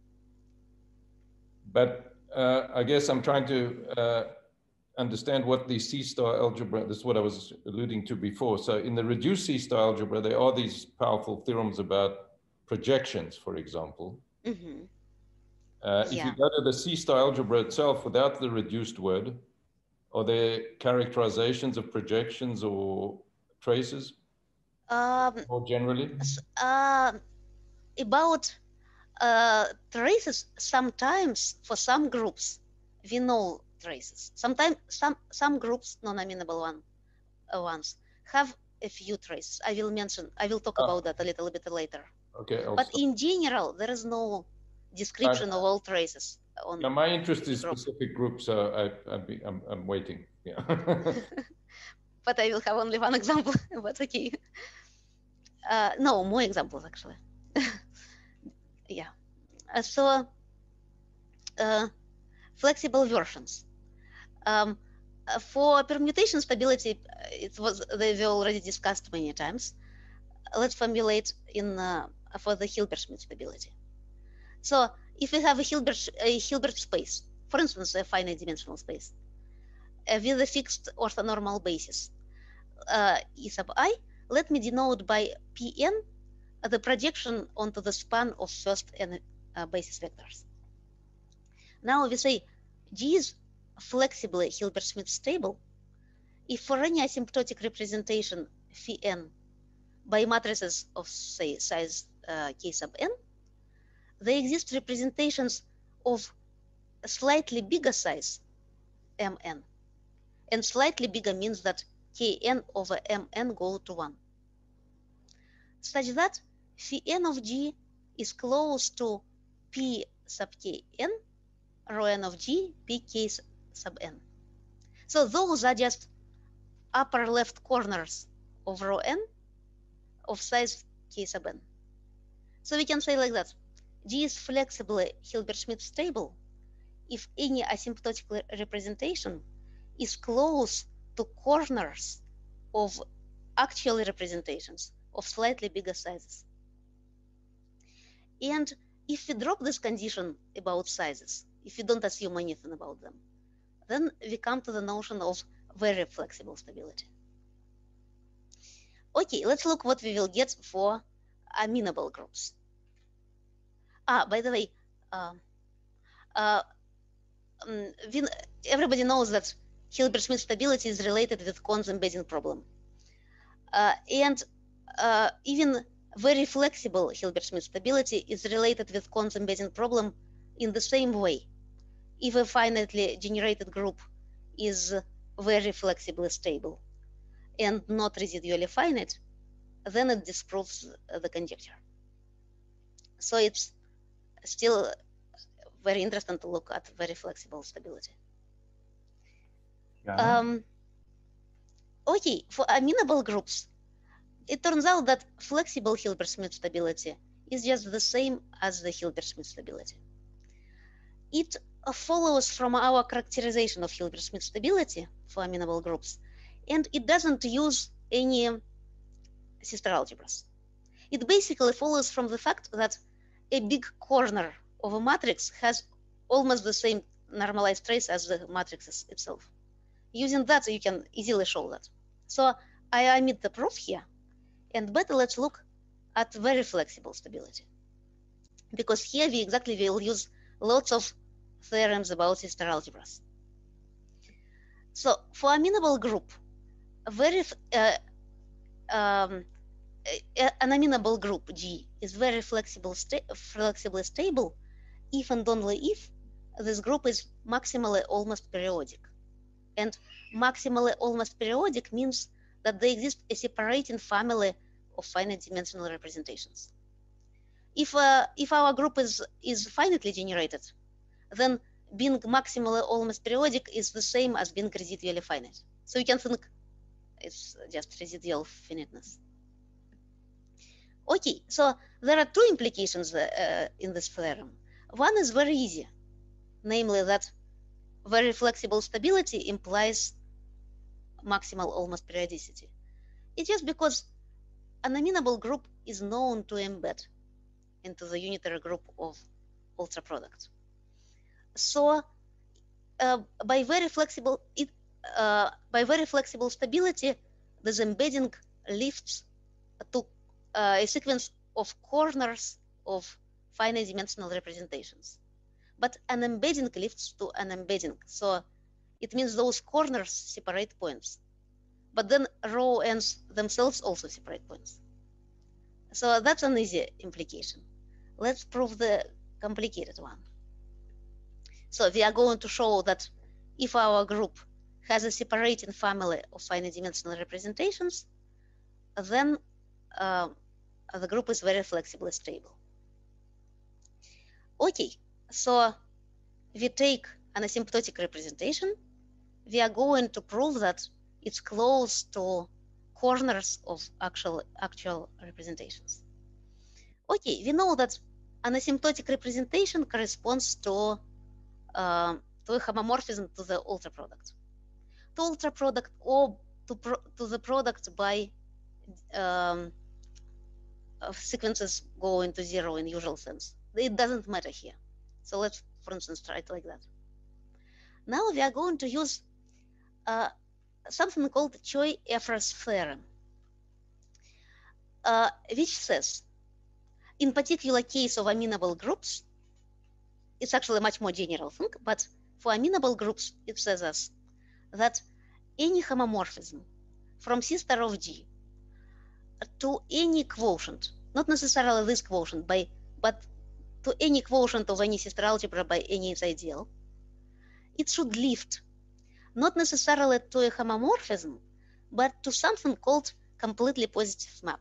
But I guess I'm trying to understand what the C-star algebra, this is what I was alluding to before. So in the reduced C-star algebra, there are these powerful theorems about projections, for example. If you go to the C-star algebra itself without the reduced word, are there characterizations of projections or traces more generally? About traces, sometimes for some groups, we know traces. Sometimes some groups, non-amenable ones, have a few traces. I will talk about that a little bit later. Okay. But in general, there is no description of all traces. Yeah, my interest is specific groups, so I'm waiting. Yeah. But I will have only one example. But okay. No, more examples actually. Yeah. So flexible versions. For permutation stability, they were already discussed many times. Let's formulate for the Hilbert-Schmidt stability. So if we have a Hilbert space, for instance, a finite dimensional space, with a fixed orthonormal basis, E sub I, let me denote by Pn the projection onto the span of first n basis vectors. Now we say G is flexibly Hilbert-Schmidt stable if for any asymptotic representation phi n by matrices of, say, size k sub n, there exist representations of a slightly bigger size mn, and slightly bigger means that kn over mn go to 1, such that phi n of G is close to p sub kn, rho n of G, p k sub n. So those are just upper left corners of rho n of size k sub n. So we can say like that: G is flexibly Hilbert-Schmidt stable if any asymptotic representation is close to corners of actual representations of slightly bigger sizes. And if we drop this condition about sizes, if we don't assume anything about them, then we come to the notion of very flexible stability. Okay, let's look what we will get for amenable groups. By the way, everybody knows that Hilbert-Schmidt stability is related with Kahn's embedding problem. And even very flexible Hilbert-Schmidt stability is related with Kahn's embedding problem in the same way. If a finitely generated group is very flexibly stable and not residually finite, then it disproves the conjecture. So it's still very interesting to look at very flexible stability. Yeah. Okay, for amenable groups, it turns out that flexible Hilbert-Schmidt stability is just the same as the Hilbert-Schmidt stability. It follows from our characterization of Hilbert-Schmidt stability for amenable groups, and it doesn't use any sister algebras. It basically follows from the fact that a big corner of a matrix has almost the same normalized trace as the matrix itself. Using that, you can easily show that. So I omit the proof here, and better let's look at very flexible stability. Because here we exactly will use lots of theorems about sister algebras. So for amenable group, an amenable group G is very flexibly stable if and only if this group is maximally almost periodic. And maximally almost periodic means that there exists a separating family of finite dimensional representations. If our group is finitely generated, then being maximally almost periodic is the same as being residually finite. So you can think it's just residual finiteness. Okay, so there are two implications in this theorem. One is very easy, namely that very flexible stability implies maximal almost periodicity. It's just because an amenable group is known to embed into the unitary group of ultra products. So by very flexible stability, this embedding lifts to a sequence of corners of finite dimensional representations. But an embedding lifts to an embedding. So it means those corners separate points. But then row ends themselves also separate points. So that's an easy implication. Let's prove the complicated one. So we are going to show that if our group has a separating family of finite dimensional representations, then the group is very flexibly stable. Okay, so we take an asymptotic representation. We are going to prove that it's close to corners of actual representations. Okay, we know that an asymptotic representation corresponds to a homomorphism to the ultra product. To ultra product or to the product by sequences going to zero in usual sense. It doesn't matter here. So let's, for instance, try it like that. Now we are going to use something called Choi-Effross theorem, which says, in particular case of amenable groups, it's actually a much more general thing, but for amenable groups, it says us that any homomorphism from C star of G to any quotient, not necessarily this quotient, but to any quotient of any C-star algebra by any its ideal, it should lift not necessarily to a homomorphism, but to something called completely positive map.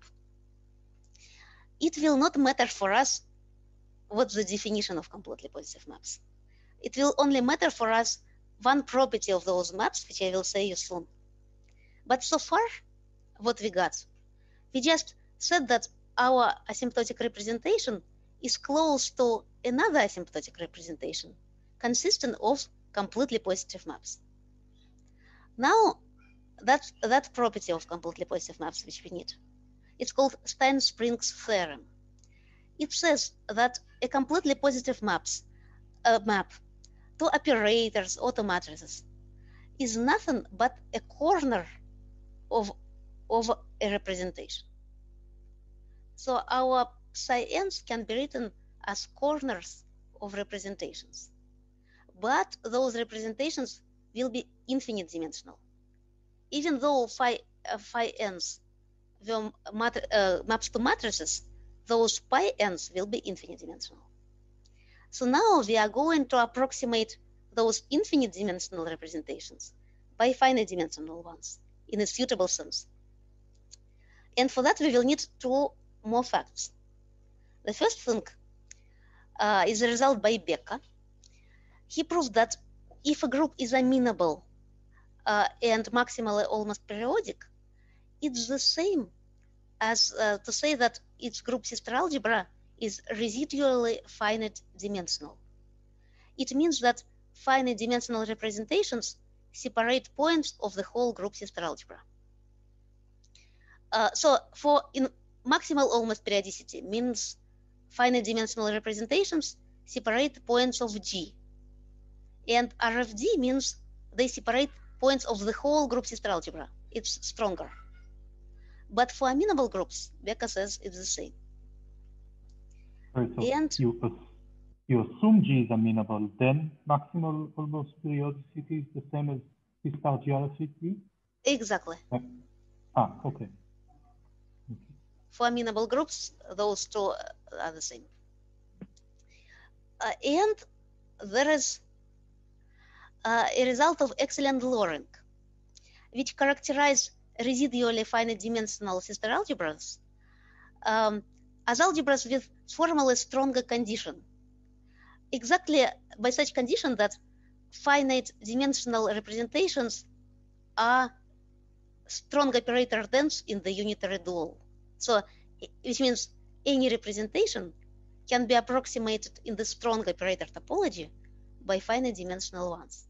It will not matter for us what's the definition of completely positive maps. It will only matter for us one property of those maps, which I will say you soon. But so far, what we got, we just said that our asymptotic representation is close to another asymptotic representation consisting of completely positive maps. Now, that property of completely positive maps which we need, it's called Stein-Springs theorem. It says that a completely positive map to operators or to matrices is nothing but a corner of a representation. So our psi-n's can be written as corners of representations, but those representations will be infinite dimensional. Even though phi-n's will maps to matrices, those pi-n's will be infinite dimensional. So now we are going to approximate those infinite dimensional representations by finite dimensional ones in a suitable sense. And for that, we will need two more facts. The first thing is a result by Becker. He proved that if a group is amenable and maximally almost periodic, it's the same as to say that its group C-star algebra is residually finite dimensional. It means that finite dimensional representations separate points of the whole group C-star algebra. So for in maximal almost periodicity means finite dimensional representations separate points of G. And RFD means they separate points of the whole group C-star algebra. It's stronger. But for amenable groups, Becker says it's the same. Right, so And you assume G is amenable, then maximal almost periodicity is the same as C-star GRFC? exactly. Okay. For amenable groups, those two are the same. And there is a result of excellent Loring, which characterize residually finite dimensional sister algebras as algebras with formally stronger condition. Exactly by such condition that finite dimensional representations are strong operator dense in the unitary dual. So, which means any representation can be approximated in the strong operator topology by finite dimensional ones.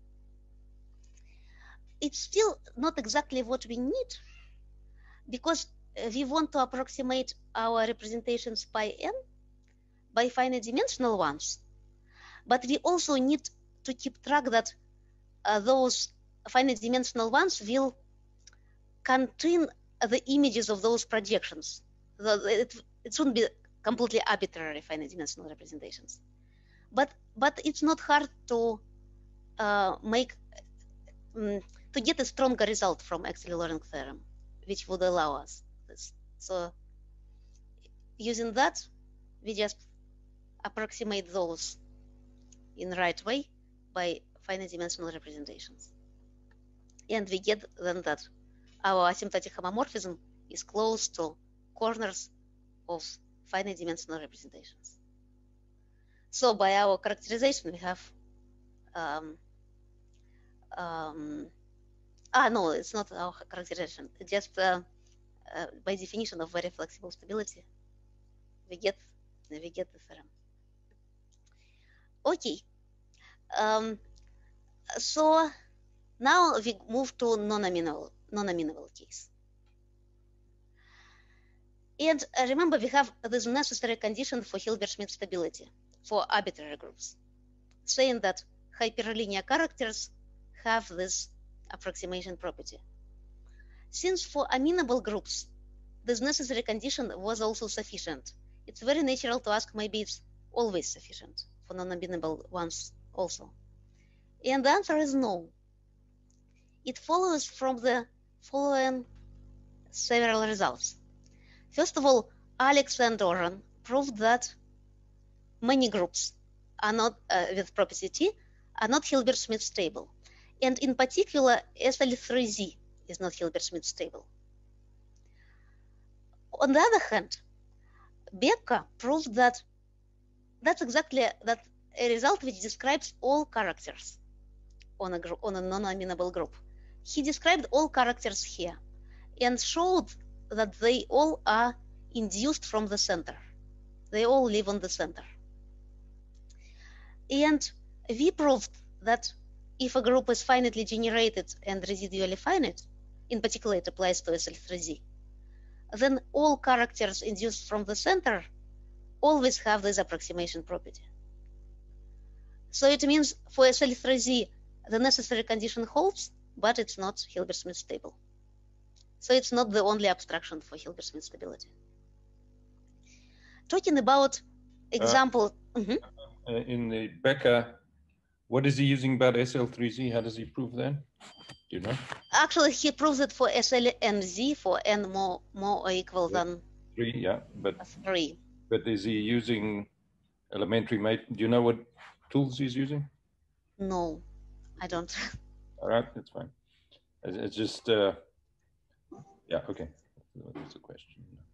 It's still not exactly what we need, because we want to approximate our representations by n by finite dimensional ones, but we also need to keep track that those finite dimensional ones will contain the images of those projections. It shouldn't be completely arbitrary finite dimensional representations. But it's not hard to to get a stronger result from Exley-Loring theorem, which would allow us this. So using that, we just approximate those in the right way by finite dimensional representations. And we get then that our asymptotic homomorphism is close to corners of finite dimensional representations. So by our characterization, we have no, it's not our characterization. It's just by definition of very flexible stability, we get the theorem. Okay. So now we move to non-amenable case. And remember, we have this necessary condition for Hilbert-Schmidt stability for arbitrary groups, saying that hyperlinear characters have this approximation property. Since for amenable groups, this necessary condition was also sufficient, it's very natural to ask maybe it's always sufficient for non-amenable ones also. And the answer is no. It follows from the following several results. First of all, Alex and Oren proved that many groups are not with property T are not Hilbert-Schmidt stable. And in particular, SL3Z is not Hilbert-Schmidt stable. On the other hand, Becker proved that that's exactly that a result which describes all characters on a non-amenable group. He described all characters here and showed that they all are induced from the center. They all live on the center. And we proved that if a group is finitely generated and residually finite, in particular it applies to SL3Z, then all characters induced from the center always have this approximation property. So it means for SL3Z, the necessary condition holds, but it's not Hilbert-Schmidt stable. So it's not the only abstraction for Hilbert-Schmidt stability. Talking about example. In the Becker, what is he using about SL3Z? How does he prove that? Do you know? Actually, he proves it for SLMZ for n more or equal than 3, yeah, but 3. But is he using elementary mate? Do you know what tools he's using? No, I don't. All right, that's fine. It's just, yeah, okay. That's a question.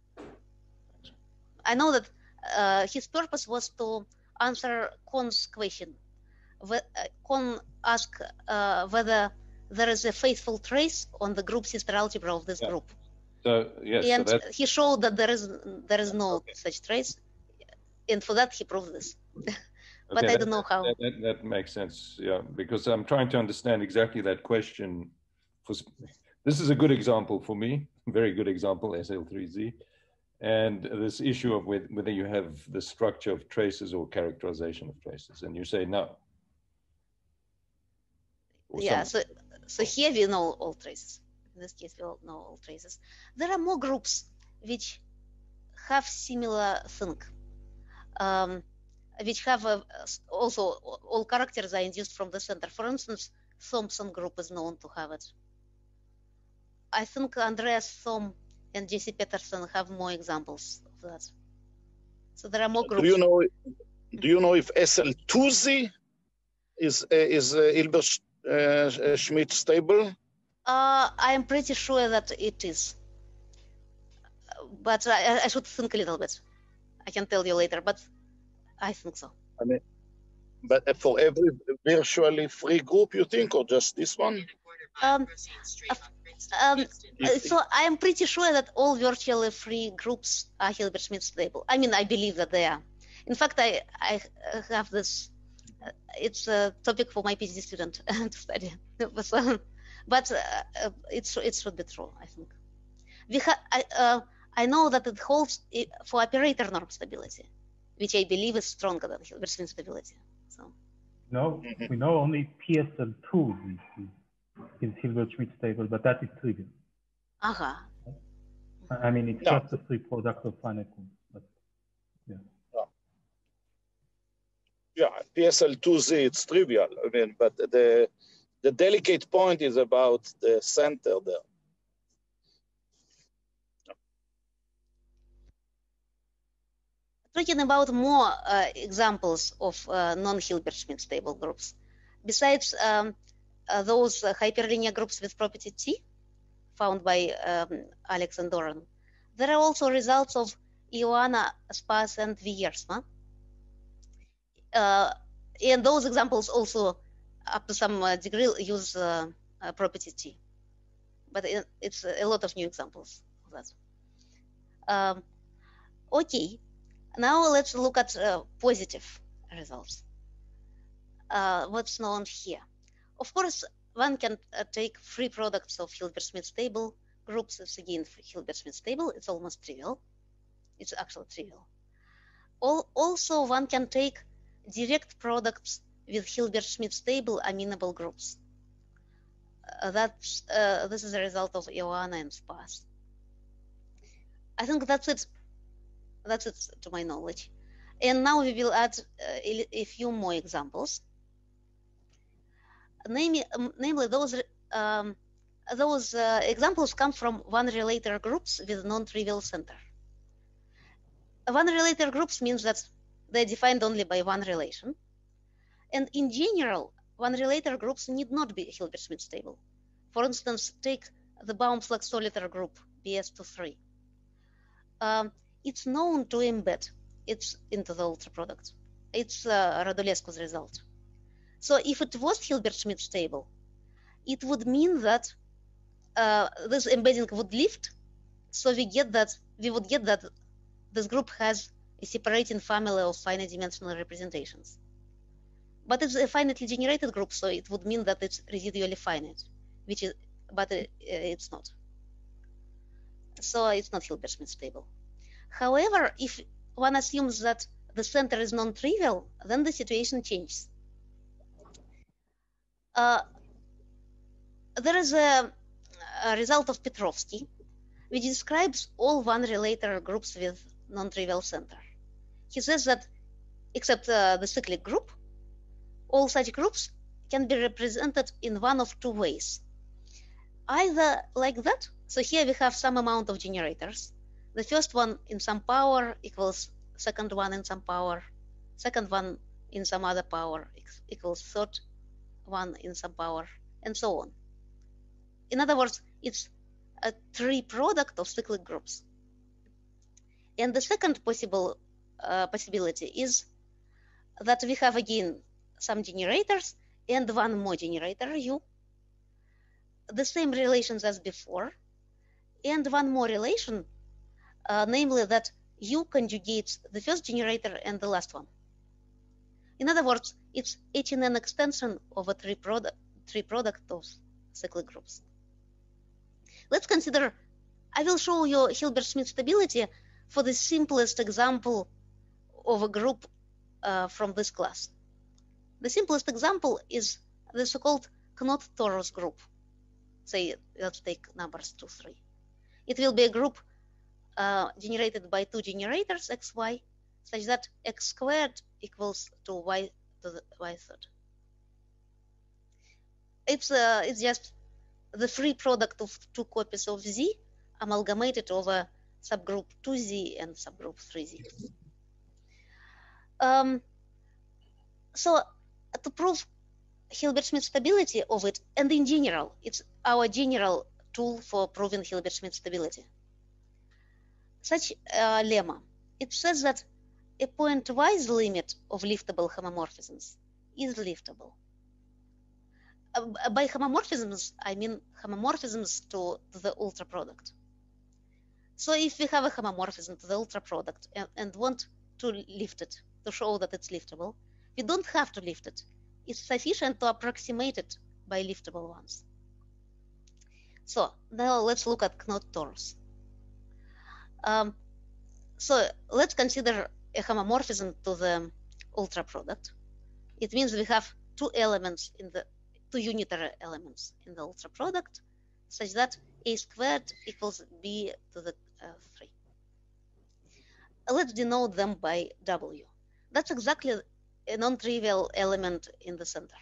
I know that his purpose was to answer Kohn's question. Kohn asked whether there is a faithful trace on the group sister algebra of this group. So yes, and so he showed that there is no such trace, and for that he proved this. But okay, I don't know how. That makes sense, yeah, because I'm trying to understand exactly that question. This is a good example for me, very good example, SL3Z, and this issue of whether you have the structure of traces or characterization of traces, and you say no. Yeah, so here we know all traces. In this case, we all know all traces. There are more groups which have similar thing, which have also all characters are induced from the center. For instance, Thompson group is known to have it. I think Andreas Thom and Jesse Peterson have more examples of that. So there are more groups. Do you know if SL2Z Is Hilbert-Schmidt stable? I am pretty sure that it is, but I should think a little bit. I can tell you later, but I think so. I mean, but for every virtually free group, you think, or just this one? So I am pretty sure that all virtually free groups are Hilbert-Schmidt stable. I mean, I believe that they are. In fact, I have this. It's a topic for my PhD student to study, but it should be true. I think I know that it holds for operator norm stability, which I believe is stronger than Hilbert-Schmidt stability. So no, we know only PSL2 is Hilbert-Schmidt stable, but that is trivial. I mean, it's just a free product of finite quantities, but yeah. Yeah, PSL2Z, it's trivial. I mean, but the delicate point is about the center there. Talking about more examples of non-Hilbert-Schmidt stable groups, besides those hyperlinear groups with property T found by Alex and Doran, there are also results of Ioana, Spas, and Wiersma. And those examples also, up to some degree, use property T. But it's a lot of new examples of that. Okay, now let's look at positive results. What's known here? Of course, one can take free products of Hilbert-Schmidt stable groups. It's again Hilbert-Schmidt stable. It's almost trivial. It's actually trivial. Also, one can take direct products with Hilbert-Schmidt stable amenable groups. This is a result of Ioana and Spas. I think that's it. That's it to my knowledge. And now we will add a few more examples. Namely, those examples come from one-relator groups with non-trivial center. One-relator groups means that they're defined only by one relation. And in general, one-relator groups need not be Hilbert-Schmidt stable. For instance, take the Baum-Flex-Solitaire group, BS23. It's known to embed it into the ultra product. It's Radulescu's result. So if it was Hilbert-Schmidt stable, it would mean that this embedding would lift. So we would get that this group has a separating family of finite dimensional representations. But it's a finitely generated group, so it would mean that it's residually finite, but it's not. So it's not Hilbert-Schmidt stable. However, if one assumes that the center is non-trivial, then the situation changes. There is a result of Petrovsky, which describes all one-relator groups with non-trivial center. He says that, except the cyclic group, all such groups can be represented in one of two ways. Either like that, so here we have some amount of generators. The first one in some power equals second one in some power, second one in some other power equals third one in some power, and so on. In other words, it's a tree product of cyclic groups. And the second possibility is that we have again some generators and one more generator, U, the same relations as before, and one more relation, namely that U conjugates the first generator and the last one. In other words, it's H&N extension of a tree product of cyclic groups. Let's consider, I will show you Hilbert-Schmidt stability for the simplest example of a group from this class. The simplest example is the so-called Knot-Torus group. Say, let's take numbers 2, 3. It will be a group generated by two generators, x, y, such that x squared equals to y to the y third. It's just the free product of two copies of Z amalgamated over subgroup 2Z and subgroup 3Z. So to prove Hilbert-Schmidt stability of it, and in general, it's our general tool for proving Hilbert-Schmidt stability. Such a lemma, it says that a pointwise limit of liftable homomorphisms is liftable. By homomorphisms, I mean homomorphisms to the ultra product. So if we have a homomorphism to the ultra product and want to lift it, to show that it's liftable, we don't have to lift it. It's sufficient to approximate it by liftable ones. So now let's look at knot torus. So let's consider a homomorphism to the ultra product. It means we have two unitary elements in the ultra product, such that a squared equals b to the 3. Let's denote them by w. That's exactly a non-trivial element in the center.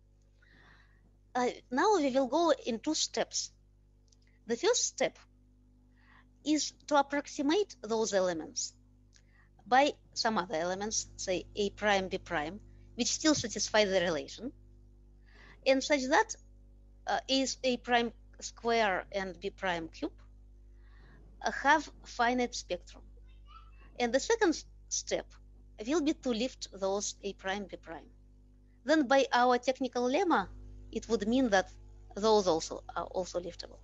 Now we will go in 2 steps. The first step is to approximate those elements by some other elements, say a prime, b prime, which still satisfy the relation, and such that is a prime square and b prime cube have finite spectrum. And the second step will be to lift those a prime, b prime. Then by our technical lemma, it would mean that those also are also liftable.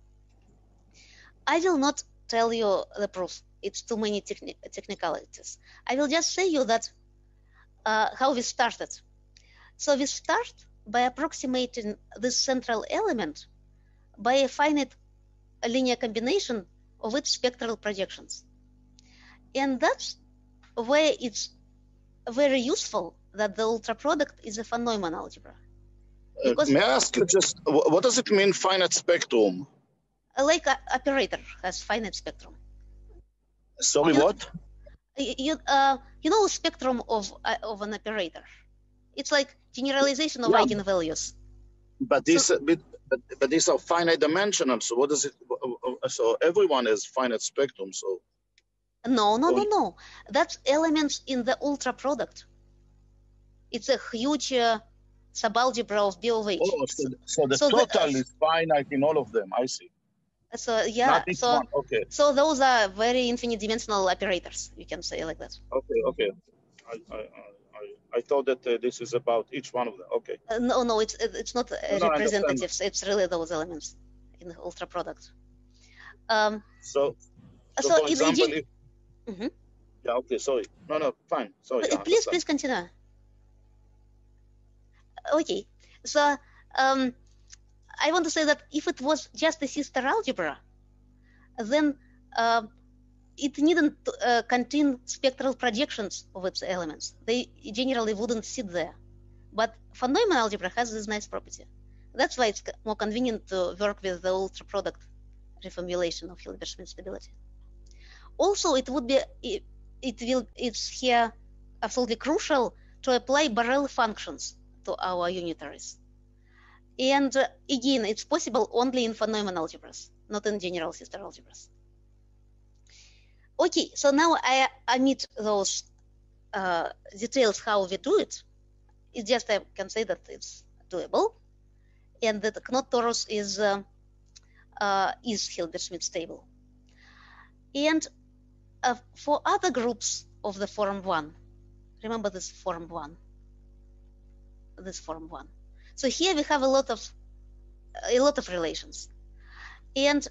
I will not tell you the proof. It's too many technicalities. I will just say you that how we started. So we start by approximating this central element by a finite linear combination of its spectral projections. And that's where it's very useful that the ultra product is a von Neumann algebra. May I ask you just, what does it mean, finite spectrum? Like an operator has finite spectrum. Sorry, what? You know spectrum of an operator. It's like generalization of eigenvalues. But these, but these are finite dimensional. So what does it? So everyone has finite spectrum. So no. That's elements in the ultra product. It's a huge subalgebra of B of H. Oh, so the total is finite in all of them. I see. So yeah, okay. So those are very infinite dimensional operators. You can say like that. Okay. I thought that this is about each one of them. Okay. No, it's not representatives. It's really those elements in the ultra product. So for example, yeah. Okay. Sorry. No. Fine. Sorry. Please continue. Okay. So I want to say that if it was just a sister algebra, then it needn't contain spectral projections of its elements. They generally wouldn't sit there. But von Neumann algebra has this nice property. That's why it's more convenient to work with the ultra product reformulation of Hilbert-Schmidt stability. Also, it's here absolutely crucial to apply Borel functions to our unitaries. And again, it's possible only in von Neumann algebras, not in general sister algebras. Okay, so now I omit those details how we do it. It's just I can say that it's doable, and that knot torus is Hilbert-Schmidt stable. And for other groups of the form 1, remember this form 1. So here we have a lot of relations, and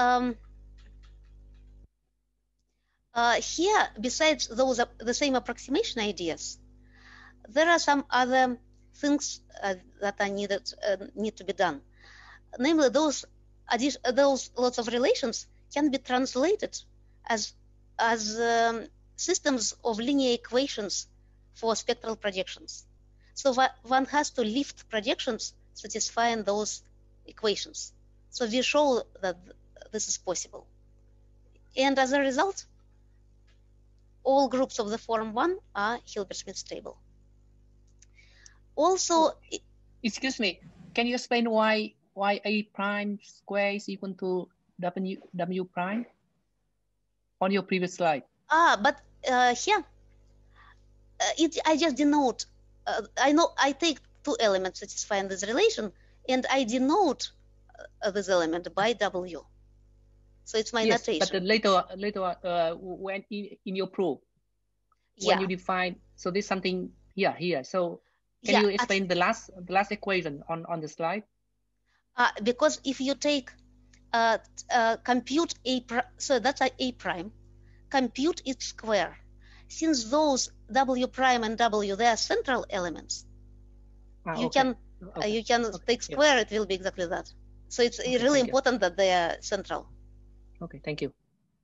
here, besides those the same approximation ideas, there are some other things that are need to be done. Namely, those lots of relations can be translated as systems of linear equations for spectral projections. So one has to lift projections satisfying those equations. So we show that this is possible. And as a result, all groups of the form 1 are Hilbert-Schmidt stable. Also, excuse me, can you explain why A prime square is equal to W prime on your previous slide? But here, I just denote. I take two elements satisfying this relation, and I denote this element by W. So it's my Yes, notation. but later when in your proof, when you define, so there's something here. So can you explain the last equation on the slide? Because if you take compute A, so that's A prime, compute its square. Since those W prime and W, they are central elements, you can take square, it will be exactly that. So it's really important that they are central. Okay, thank you.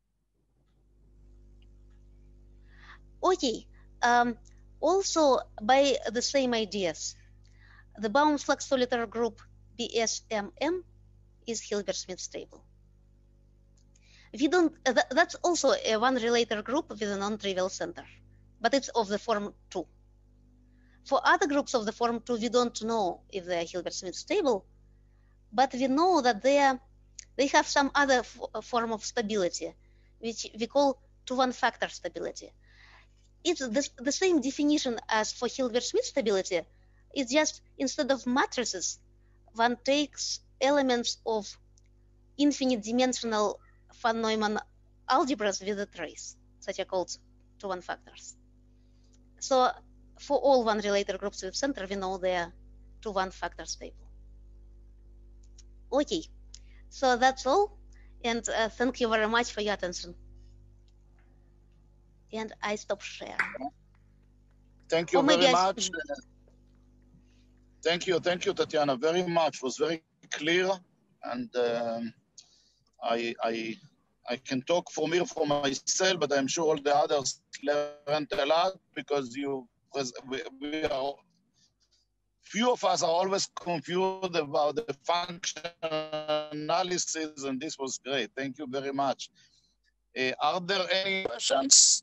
Okay, also by the same ideas, the bound flux solitary group BSMM is Hilbert-Smith stable. We don't, that's also a one relator group with a non-trivial center, but it's of the form 2. For other groups of the form 2, we don't know if they are Hilbert-Smith stable, but we know that they have some other form of stability, which we call 2-1 factor stability. It's the same definition as for Hilbert-Smith stability. It's just instead of matrices, one takes elements of infinite dimensional von Neumann algebras with a trace, such are called 2-1 factors. So for all one relator groups with center, we know they are 2-1 factor stable. Okay, so that's all, and thank you very much for your attention. And I stop share. Thank you very much. Thank you, Tatiana, very much. It was very clear, and I can talk for myself, but I'm sure all the others learned a lot because few of us are always confused about the function analysis, and this was great. Thank you very much. Are there any questions?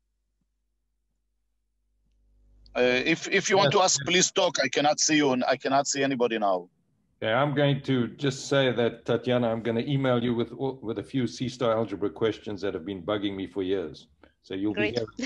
If you want to ask, please talk. I cannot see you, and I cannot see anybody now. Okay, I'm going to just say that, Tatiana, I'm going to email you with a few C-star algebra questions that have been bugging me for years. So you'll be hearing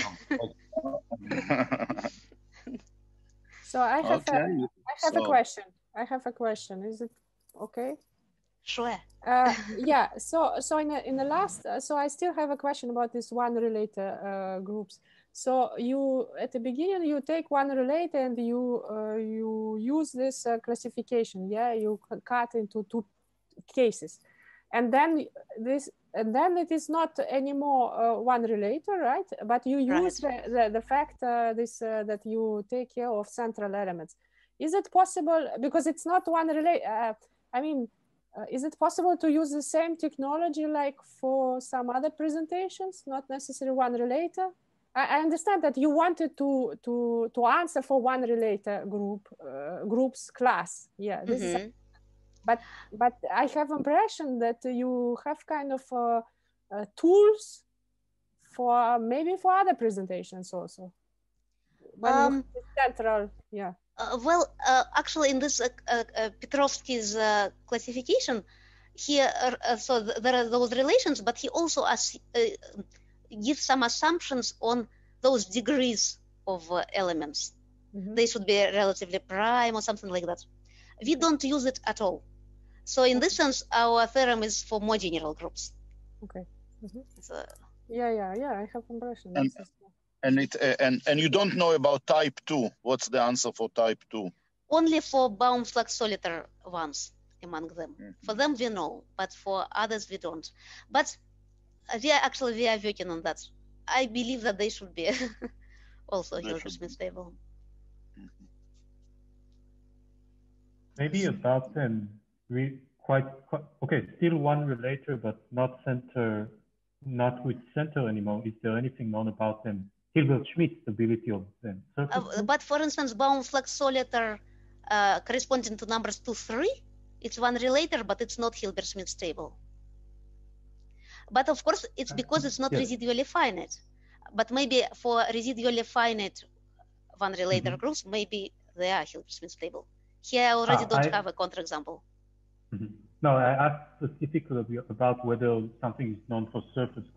them. So I have a question. I have a question. Is it okay? Sure. Yeah. So in the last, so I still have a question about this one relator groups. So you at the beginning you take one relator and you use this classification. Yeah, you cut into two cases, and then it is not anymore one relator, right? But you use the fact that you take care of central elements. Is it possible, because it's not one relator? I mean, is it possible to use the same technology like for some other presentations, not necessarily one relator? I understand that you wanted to answer for one relator groups class. Yeah, this is. But I have impression that you have kind of tools for maybe for other presentations also. Central, yeah. Well, actually, in this Petrovsky's classification, here, so there are those relations, but he also gives some assumptions on those degrees of elements. They should be relatively prime or something like that. We don't use it at all. So in this sense, our theorem is for more general groups. Okay. So, yeah, I have impression. And you don't know about type 2. What's the answer for type 2? Only for bound flux solitary ones among them. For them we know, but for others we don't. But we are working on that. I believe that they should be also Hilbert-Smith stable. Maybe about them, okay, still one relator, but not with center anymore. Is there anything known about them? Hilbert-Schmidt stability of them. But for instance, bound flux solitary corresponding to numbers 2, 3, it's one relator, but it's not Hilbert-Smith stable. But of course, it's because it's not residually finite. But maybe for residually finite one relator groups, maybe they are Hilbert-Smith stable. Here I already don't have a counterexample. No, I asked specifically about whether something is known for surface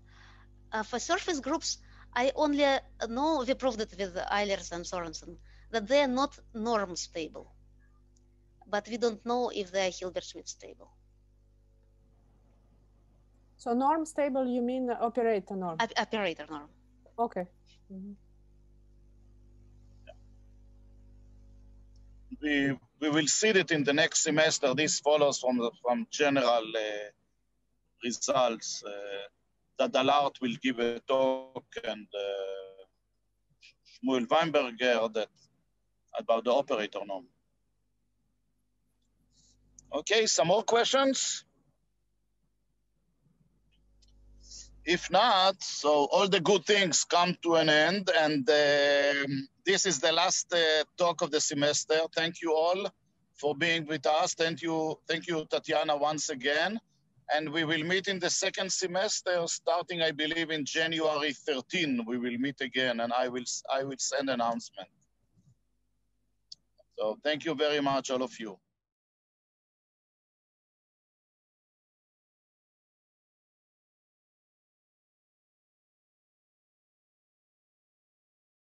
groups. For surface groups, I only know we proved it with Eilers and Sorensen that they are not norm stable, but we don't know if they are Hilbert-Schmidt stable. So norm stable, you mean operator norm? Operator norm. Okay. Mm-hmm. We will see that in the next semester. This follows from general results that Dallard will give a talk and Shmuel Weinberger about the operator norm. Okay, some more questions? If not, so all the good things come to an end, and this is the last talk of the semester. Thank you all for being with us. Thank you, Tatiana, once again. And we will meet in the second semester, starting, I believe, in January 13. We will meet again, and I will send an announcement. So thank you very much, all of you.